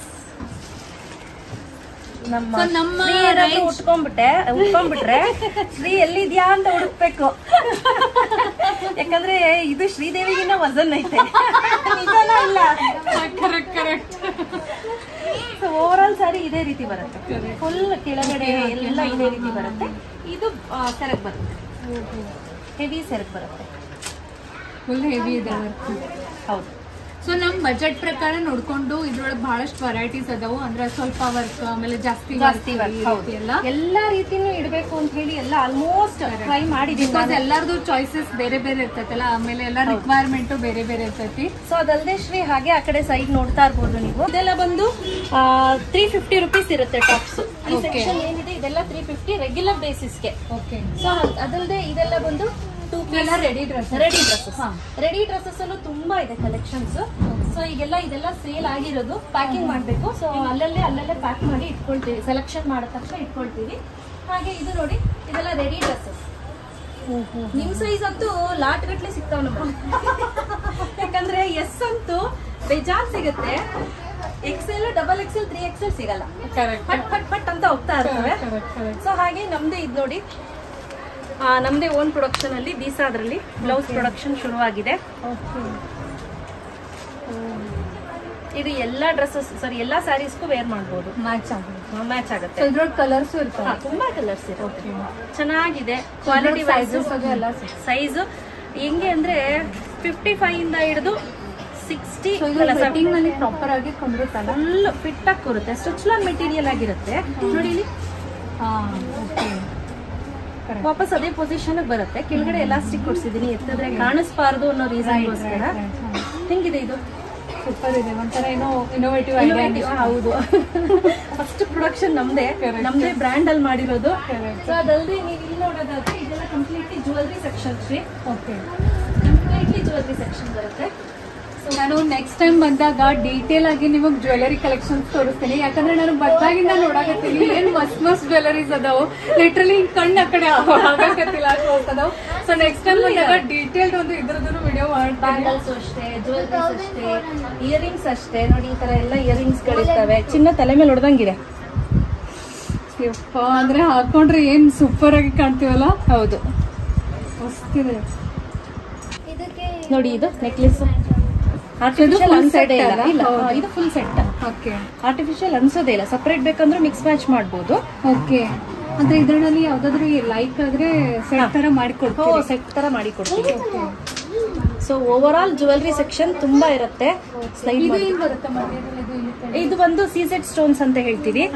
ನಮ್ಮ ಉಟ್ಕೊಂಡ್ಬಿಟ್ರೆ ಶ್ರೀ ಎಲ್ಲಿದ್ಯಾ ಅಂತ ಹುಡುಕ್ಬೇಕು. ಯಾಕಂದ್ರೆ ಇದು ಶ್ರೀದೇವಿಗಿನ್ನ ವಜನ್ ಐತೆ, ನಿಜಾನ ಇಲ್ಲ? Correct. So over all sari ಇದೇ ರೀತಿ ಬರುತ್ತೆ, ಫುಲ್ ಕೆಳಗಡೆ ಎಲ್ಲ ಇದೇ ರೀತಿ ಬರುತ್ತೆ. ಇದು ಸೆರಗ್ ಬರುತ್ತೆ, ಹೆವಿ ಸೆರಗ್ ಬರುತ್ತೆ, ಫುಲ್ ಹೆವಿ ಇದೆ. ಹೌದು. ಸೊ ನಮ್ ಬಜೆಟ್ ಪ್ರಕಾರ ನೋಡ್ಕೊಂಡು ಇದ್ರೊಳಗೆ ಬಹಳಷ್ಟು ವೆರೈಟೀಸ್ ಅದಾವು. ಅಂದ್ರೆ ಸ್ವಲ್ಪ ವರ್ಕ್, ಆಮೇಲೆ ಜಾಸ್ತಿ ವರ್ಕ್ ಎಲ್ಲಾ ರೀತಿನೂ ಇಡಬೇಕು ಅಂತ ಹೇಳಿ ಎಲ್ಲ ಆಲ್ಮೋಸ್ಟ್ ಟ್ರೈ ಮಾಡಿದೀನಿ. ಎಲ್ಲಾರ್ದು ಚಾಯ್ಸಸ್ ಬೇರೆ ಬೇರೆ ಇರ್ತೈತಲ್ಲ, ಆಮೇಲೆ ಎಲ್ಲ ರಿಕ್ವೈರ್ಮೆಂಟ್ ಬೇರೆ ಬೇರೆ ಇರ್ತೈತಿ. ಸೊ ಅದಲ್ಲದೆ ಶ್ರೀ ಹಾಗೆ ಆ ಕಡೆ ಸೈಡ್ ನೋಡ್ತಾ ಇರ್ಬೋದು ನೀವು. ಇದೆಲ್ಲ ಬಂದು 350 ರುಪೀಸ್ ಇರುತ್ತೆ ಟಾಪ್ಸ್. ಈ ಸೆಕ್ಷನ್ ಏನಿದೆ ಇದೆಲ್ಲ 350 ರೆಗ್ಯುಲರ್ ಬೇಸಿಸ್ಗೆ. ಓಕೆ. ಸೊ ಅದಲ್ಲದೆ ಇದೆಲ್ಲ ಬಂದು ರೆಡಿ ಡ್ರೆಸ್ಸಸ್ ಅಲ್ಲೂ ತುಂಬಾ ಇದೆ ಕಲೆಕ್ಷನ್ಸ್. ಸೊ ಈಗೆಲ್ಲ ಇದೆಲ್ಲ ಸೇಲ್ ಆಗಿರೋದು, ಪ್ಯಾಕಿಂಗ್ ಮಾಡ್ಬೇಕು. ಸೊ ಅಲ್ಲಲ್ಲೇ ಪ್ಯಾಕ್ ಮಾಡಿ ಇಟ್ಕೊಳ್ತೀವಿ, ಸೆಲೆಕ್ಷನ್ ಮಾಡಿದ ತಕ್ಷಣ ಇಟ್ಕೊಳ್ತೀವಿ. ಹಾಗೆ ಇದು ನೋಡಿ, ಇದೆಲ್ಲ ರೆಡಿ ಡ್ರೆಸ್ಸಸ್. ನಿಮ್ ಸೈಜ್ ಅಂತೂ ಲಾಟ್ ಗಟ್ಲೆ ಸಿಗ್ತಾವ ನಮ್ಗೆ. ಯಾಕಂದ್ರೆ ಎಸ್ ಅಂತೂ ಬೇಜಾನ್ ಸಿಗುತ್ತೆ, XL, XXL, 3XL ಸಿಗಲ್ಲ. ಪಟ್ ಅಂತ ಹೋಗ್ತಾ ಇರ್ತವೆ. ಸೊ ಹಾಗೆ ನಮ್ದೇ ಇದು ನೋಡಿ, ನಮ್ದೇ ಓನ್ ಪ್ರೊಡಕ್ಷನ್ ಅಲ್ಲಿ ದೀಸಾದ್ರಲ್ಲಿ ಬ್ಲೌಸ್ ಪ್ರೊಡಕ್ಷನ್ ಶುರುವಾಗಿದೆ. ಇದು ಎಲ್ಲಾ ಡ್ರೆಸ್ಸಸ್ ಎಲ್ಲಾ ಸ್ಯಾರೀಸ್ಗೂ ವೇರ್ ಮಾಡಬಹುದು, ಮ್ಯಾಚ್ ಆಗುತ್ತೆ. ಕಲರ್ಸ್ ಇರ್ತವೆ, ತುಂಬಾ ಕಲರ್ಸ್ ಇದೆ, ಚೆನ್ನಾಗಿದೆ. ಕ್ವಾಲಿಟಿ ಸೈಜ್ ಹೆಂಗೆ ಅಂದ್ರೆ 55 ಇಂದ ಹಿಡಿದು 60 ಪ್ರಾಪರ್ ಆಗಿ ಕೊಂಡ್ರುತ್ತಲ್ಲ, ಫುಲ್ ಫಿಟ್ ಆಗಿ ಕೂರುತ್ತೆ. ಸ್ಟಿಚ್ಲಾನ್ ಮೆಟೀರಿಯಲ್ ಆಗಿರುತ್ತೆ ನೋಡಿ ಇಲ್ಲಿ. ವಾಪಸ್ ಅದೇ ಪೊಸಿಷನ್ ಬರುತ್ತೆ. ಕೆಳಗಡೆ ಎಲಾಸ್ಟಿಕ್ ಕೊಡ್ಸಿದೀನಿ, ಎತ್ತಿದ್ರೆ ಕಾಣಿಸ್ಬಾರ್ದು ಅನ್ನೋ ರೀಸನ್ಗೋಸ್ಕರ. ಹೆಂಗಿದೆ ಇದು? ಸೂಪರ್ ಇದೆ, ಒಂಥರ ಏನೋ ಇನೋವೇಟಿವ್. ಹೌದು, ಫಸ್ಟ್ ಪ್ರೊಡಕ್ಷನ್ ನಮ್ದೇ ಬ್ರ್ಯಾಂಡ್ ಅಲ್ಲಿ ಮಾಡಿರೋದು. ಸೊ ಅದಲ್ಲದೆ ನೀವು ಇಲ್ಲಿ ನೋಡೋದಾದ್ರೆ ಇದೆಲ್ಲ completely jewellery section. Completely jewellery section ಬರುತ್ತೆ. ನಾನು ನೆಕ್ಸ್ಟ್ ಟೈಮ್ ಬಂದಾಗ ಡೀಟೇಲ್ ಆಗಿ ನಿಮಗ್ ಜ್ಯುವೆಲರಿ ಕಲೆಕ್ಷನ್ಸ್ ತೋರಿಸ್ತೀನಿ. ಯಾಕಂದ್ರೆ ನಾನು ಬಂದಾಗಿಂದ ನೋಡಾಕತ್ತೀನಿ ಏನ್ ಮಸ್ತ್ ಜ್ಯುವೆಲರೀಸ್ ಅದಾವು. ಲಿಟ್ರಲಿ ಕಣ್ಣು ಆ ಕಡೆ ಆಗಕತ್ತಿಲ್ಲ ಅದಾವು. ಸೊ ನೆಕ್ಸ್ಟ್ ಟೈಮ್ ಬಂದಾಗ ಡೀಟೇಲ್ಡ್ ಒಂದು ಇದ್ರದ್ದು ವಿಡಿಯೋ ಮಾಡ್ತೀನಿ. ಬ್ಯಾಂಗಲ್ಸ್ ಅಷ್ಟೇ, ಜ್ಯುವೆಲರೀಸ್ ಅಷ್ಟೇ, ಇಯರಿಂಗ್ಸ್ ಅಷ್ಟೇ. ನೋಡಿ ಈ ತರ ಎಲ್ಲ ಇಯರಿಂಗ್ಸ್ ಗಳಿರ್ತವೆ. ಚಿನ್ನ ತಲೆ ಮೇಲೆ ಹೊಡೆದಂಗಿದೆ. ಅಂದ್ರೆ ಹಾಕೊಂಡ್ರೆ ಏನ್ ಸೂಪರ್ ಆಗಿ ಕಾಣ್ತೀವಲ್ಲ. ಹೌದು, ಮಸ್ತಿದೆ ನೋಡಿ. ಇದು ನೆಕ್ಲೆಸ್ ಆರ್ಟಿಫಿಷಿಯಲ್ ಅನ್ಸೋದೇ ಇಲ್ಲ. ಇದು ಫುಲ್ ಸೆಟ್. ಓಕೆ, ಆರ್ಟಿಫಿಷಿಯಲ್ ಅನ್ಸೋದೇ ಇಲ್ಲ. ಸಪರೇಟ್ ಬೇಕಂದ್ರೆ ಮಿಕ್ಸ್ ಮ್ಯಾಚ್ ಮಾಡಬಹುದು. ಓಕೆ, ಅಂದ್ರೆ ಇದರಲ್ಲಿ ಯಾವ್ದಾದ್ರು ಲೈಕ್ ಆದ್ರೆ ಸೆಟ್ ತರ ಮಾಡಿಕೊಡ್ತೀವಿ. ಸೆಟ್ ತರ ಮಾಡಿ ಕೊಡ್ತೀವಿ. So over all jewellery section ತುಂಬಾ ಇರುತ್ತೆ. ಇದು ಬಂದು ಸೀಸೆಡ್ ಸ್ಟೋನ್ಸ್ ಅಂತ ಹೇಳ್ತೀವಿ.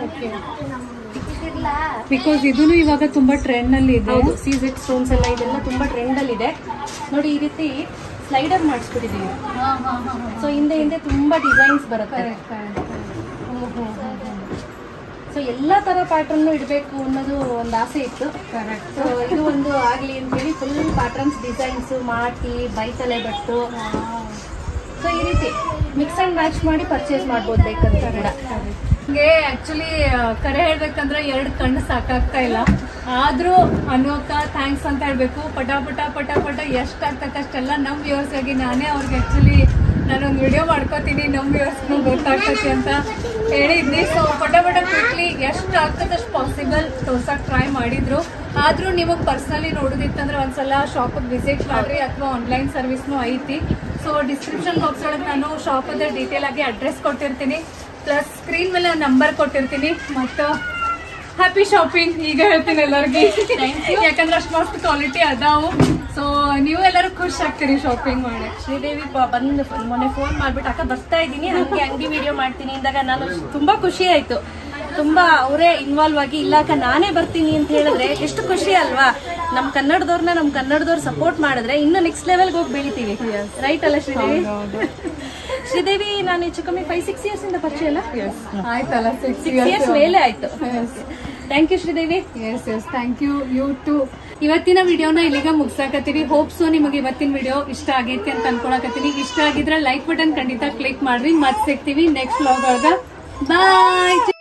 ಬಿಕಾಸ್ ಇದನ್ನು ಇವಾಗ ತುಂಬಾ ಟ್ರೆಂಡ್ ನಲ್ಲಿ ಇದೆ. ಸೀಸೆಡ್ ಸ್ಟೋನ್ಸ್ ಎಲ್ಲ ಇದೆಲ್ಲ ತುಂಬಾ ಟ್ರೆಂಡ್ ಅಲ್ಲಿ ಇದೆ. ನೋಡಿ ಈ ರೀತಿ ಸ್ಲೈಡರ್ ಮಾಡಿಸ್ಬಿಟ್ಟಿದೀವಿ. ಸೊ ಹಿಂದೆ ತುಂಬಾ ಡಿಸೈನ್ಸ್ ಬರುತ್ತೆ. ಸೊ ಎಲ್ಲಾ ತರ ಪ್ಯಾಟರ್ನ್ ಇಡಬೇಕು ಅನ್ನೋದು ಒಂದು ಆಸೆ ಇತ್ತು. ಸೊ ಇದು ಒಂದು ಆಗ್ಲಿ ಅಂತ ಹೇಳಿ ಫುಲ್ ಪ್ಯಾಟರ್ನ್ಸ್, ಡಿಸೈನ್ಸ್, ಮಾಟಿ, ಬೈತಲೆ ಬಟ್ಟು. ಸೊ ಈ ರೀತಿ ಮಿಕ್ಸ್ ಅಂಡ್ ಮ್ಯಾಚ್ ಮಾಡಿ ಪರ್ಚೇಸ್ ಮಾಡ್ಬೋದು ಬೇಕಂದ್ರೆ ಕೂಡ. ಆಕ್ಚುಲಿ ಕರೆ ಹೇಳ್ಬೇಕಂದ್ರೆ 2 ಕಣ್ಣು ಸಾಕಾಗ್ತಾ ಇಲ್ಲ. ಆದ್ರೂ ಅನ್ನೋಕ ಥ್ಯಾಂಕ್ಸ್ ಅಂತ ಹೇಳ್ಬೇಕು. ಪಟ ಎಷ್ಟ್ ಆಗ್ತಕ್ಕಷ್ಟೆಲ್ಲ ನಮ್ ವ್ಯೂವರ್ಸ್ ಆಗಿ ನಾನೇ ಅವ್ರಿಗೆ ಆಕ್ಚುಲಿ ನಾನೊಂದು ವಿಡಿಯೋ ಮಾಡ್ಕೋತೀನಿ, ನಮ್ ವ್ಯೂವರ್ಸ್ಗೂ ಗೊತ್ತಾಗ್ತೈತಿ ಅಂತ ಹೇಳಿದ್ನಿ. ಸೊ ಪಟ ಕ್ವಿಕ್ಲಿ ಎಷ್ಟು ಆಗ್ತದಷ್ಟು ಪಾಸಿಬಲ್ ತೋರ್ಸಕ್ ಟ್ರೈ ಮಾಡಿದ್ರು. ಆದ್ರೂ ನಿಮಗ್ ಪರ್ಸನಲಿ ನೋಡೋದಿತ್ತಂದ್ರೆ ಒಂದ್ಸಲ ಶಾಪ್ ವಿಸಿಟ್ ಮಾಡ್ರಿ, ಅಥವಾ ಆನ್ಲೈನ್ ಸರ್ವಿಸ್ನು ಐತಿ. ಸೊ ಡಿಸ್ಕ್ರಿಪ್ಷನ್ ಬಾಕ್ಸ್ ಒಳಗೆ ನಾನು ಶಾಪ್ ಅದ ಡೀಟೇಲ್ ಆಗಿ ಅಡ್ರೆಸ್ ಕೊಟ್ಟಿರ್ತೀನಿ, ಪ್ಲಸ್ ಸ್ಕ್ರೀನ್ ಮೇಲೆ ನಂಬರ್ ಕೊಟ್ಟಿರ್ತೀನಿ. ಮತ್ತು ಹ್ಯಾಪಿ ಶಾಪಿಂಗ್ ಈಗ ಹೇಳ್ತೀನಿ ಎಲ್ಲರಿಗೆ. ಯಾಕಂದ್ರೆ ಅಷ್ಟು ಮಸ್ತ್ ಕ್ವಾಲಿಟಿ ಅದಾವು. ಸೊ ನೀವು ಎಲ್ಲರೂ ಖುಷಿ ಆಗ್ತೀರಿ ಶಾಪಿಂಗ್ ಮಾಡಿ. ಶ್ರೀದೇವಿ ಬಂದು ಮೊನ್ನೆ ಫೋನ್ ಮಾಡ್ಬಿಟ್ಟು ಅಕ್ಕ ಬರ್ತಾ ಇದ್ದೀನಿ, ಹಂಗೆ ಅಂಗಡಿ ವಿಡಿಯೋ ಮಾಡ್ತೀನಿ ಅಂದಾಗ ನಾನು ತುಂಬಾ ಖುಷಿ ಆಯ್ತು. ತುಂಬಾ ಅವರೇ ಇನ್ವಾಲ್ವ್ ಆಗಿ ಇಲ್ಲ ಅಕ್ಕ ನಾನೇ ಬರ್ತೀನಿ ಅಂತ ಹೇಳಿದ್ರೆ ಎಷ್ಟು ಖುಷಿ ಅಲ್ವಾ. ನಮ್ ಕನ್ನಡದವ್ರು ಸಪೋರ್ಟ್ ಮಾಡಿದ್ರೆ ಇನ್ನು ನೆಕ್ಸ್ಟ್ ಲೆವೆಲ್ಗೆ ಹೋಗಿ ಬೆಳಿತೀವಿ. ರೈಟ್ ಅಲ್ಲ ಶ್ರೀದೇವಿ? ಶ್ರೀದೇವಿ ನಾನು ಹೆಚ್ಚು ಕಮ್ಮಿ 5-6 ಇಯರ್ಸ್ ಇಂದ ಪರಿಚಯ ಅಲ್ಲ? ಆಯ್ತಲ್ಲ, 6 ಇಯರ್ಸ್ ಮೇಲೆ ಆಯ್ತು. Thank you Sridevi. Yes thank you. You too. ಇವತ್ತಿನ ವಿಡಿಯೋನ ಇಲ್ಲಿಗ ಮುಗಿಸಾಕತ್ತೀವಿ. ಹೋಪ್ಸು ನಿಮಗೆ ಇವತ್ತಿನ ವಿಡಿಯೋ ಇಷ್ಟ ಆಗೈತಿ ಅಂತ ಅನ್ಕೊಳಕತ್ತೀನಿ. ಇಷ್ಟ ಆಗಿದ್ರೆ ಲೈಕ್ ಬಟನ್ ಖಂಡಿತ ಕ್ಲಿಕ್ ಮಾಡ್ರಿ. ಮತ್ತೆ ಸಿಗ್ತೀವಿ ನೆಕ್ಸ್ಟ್ ವ್ಲಾಗ್ ಒಳಗ. ಬಾಯ್.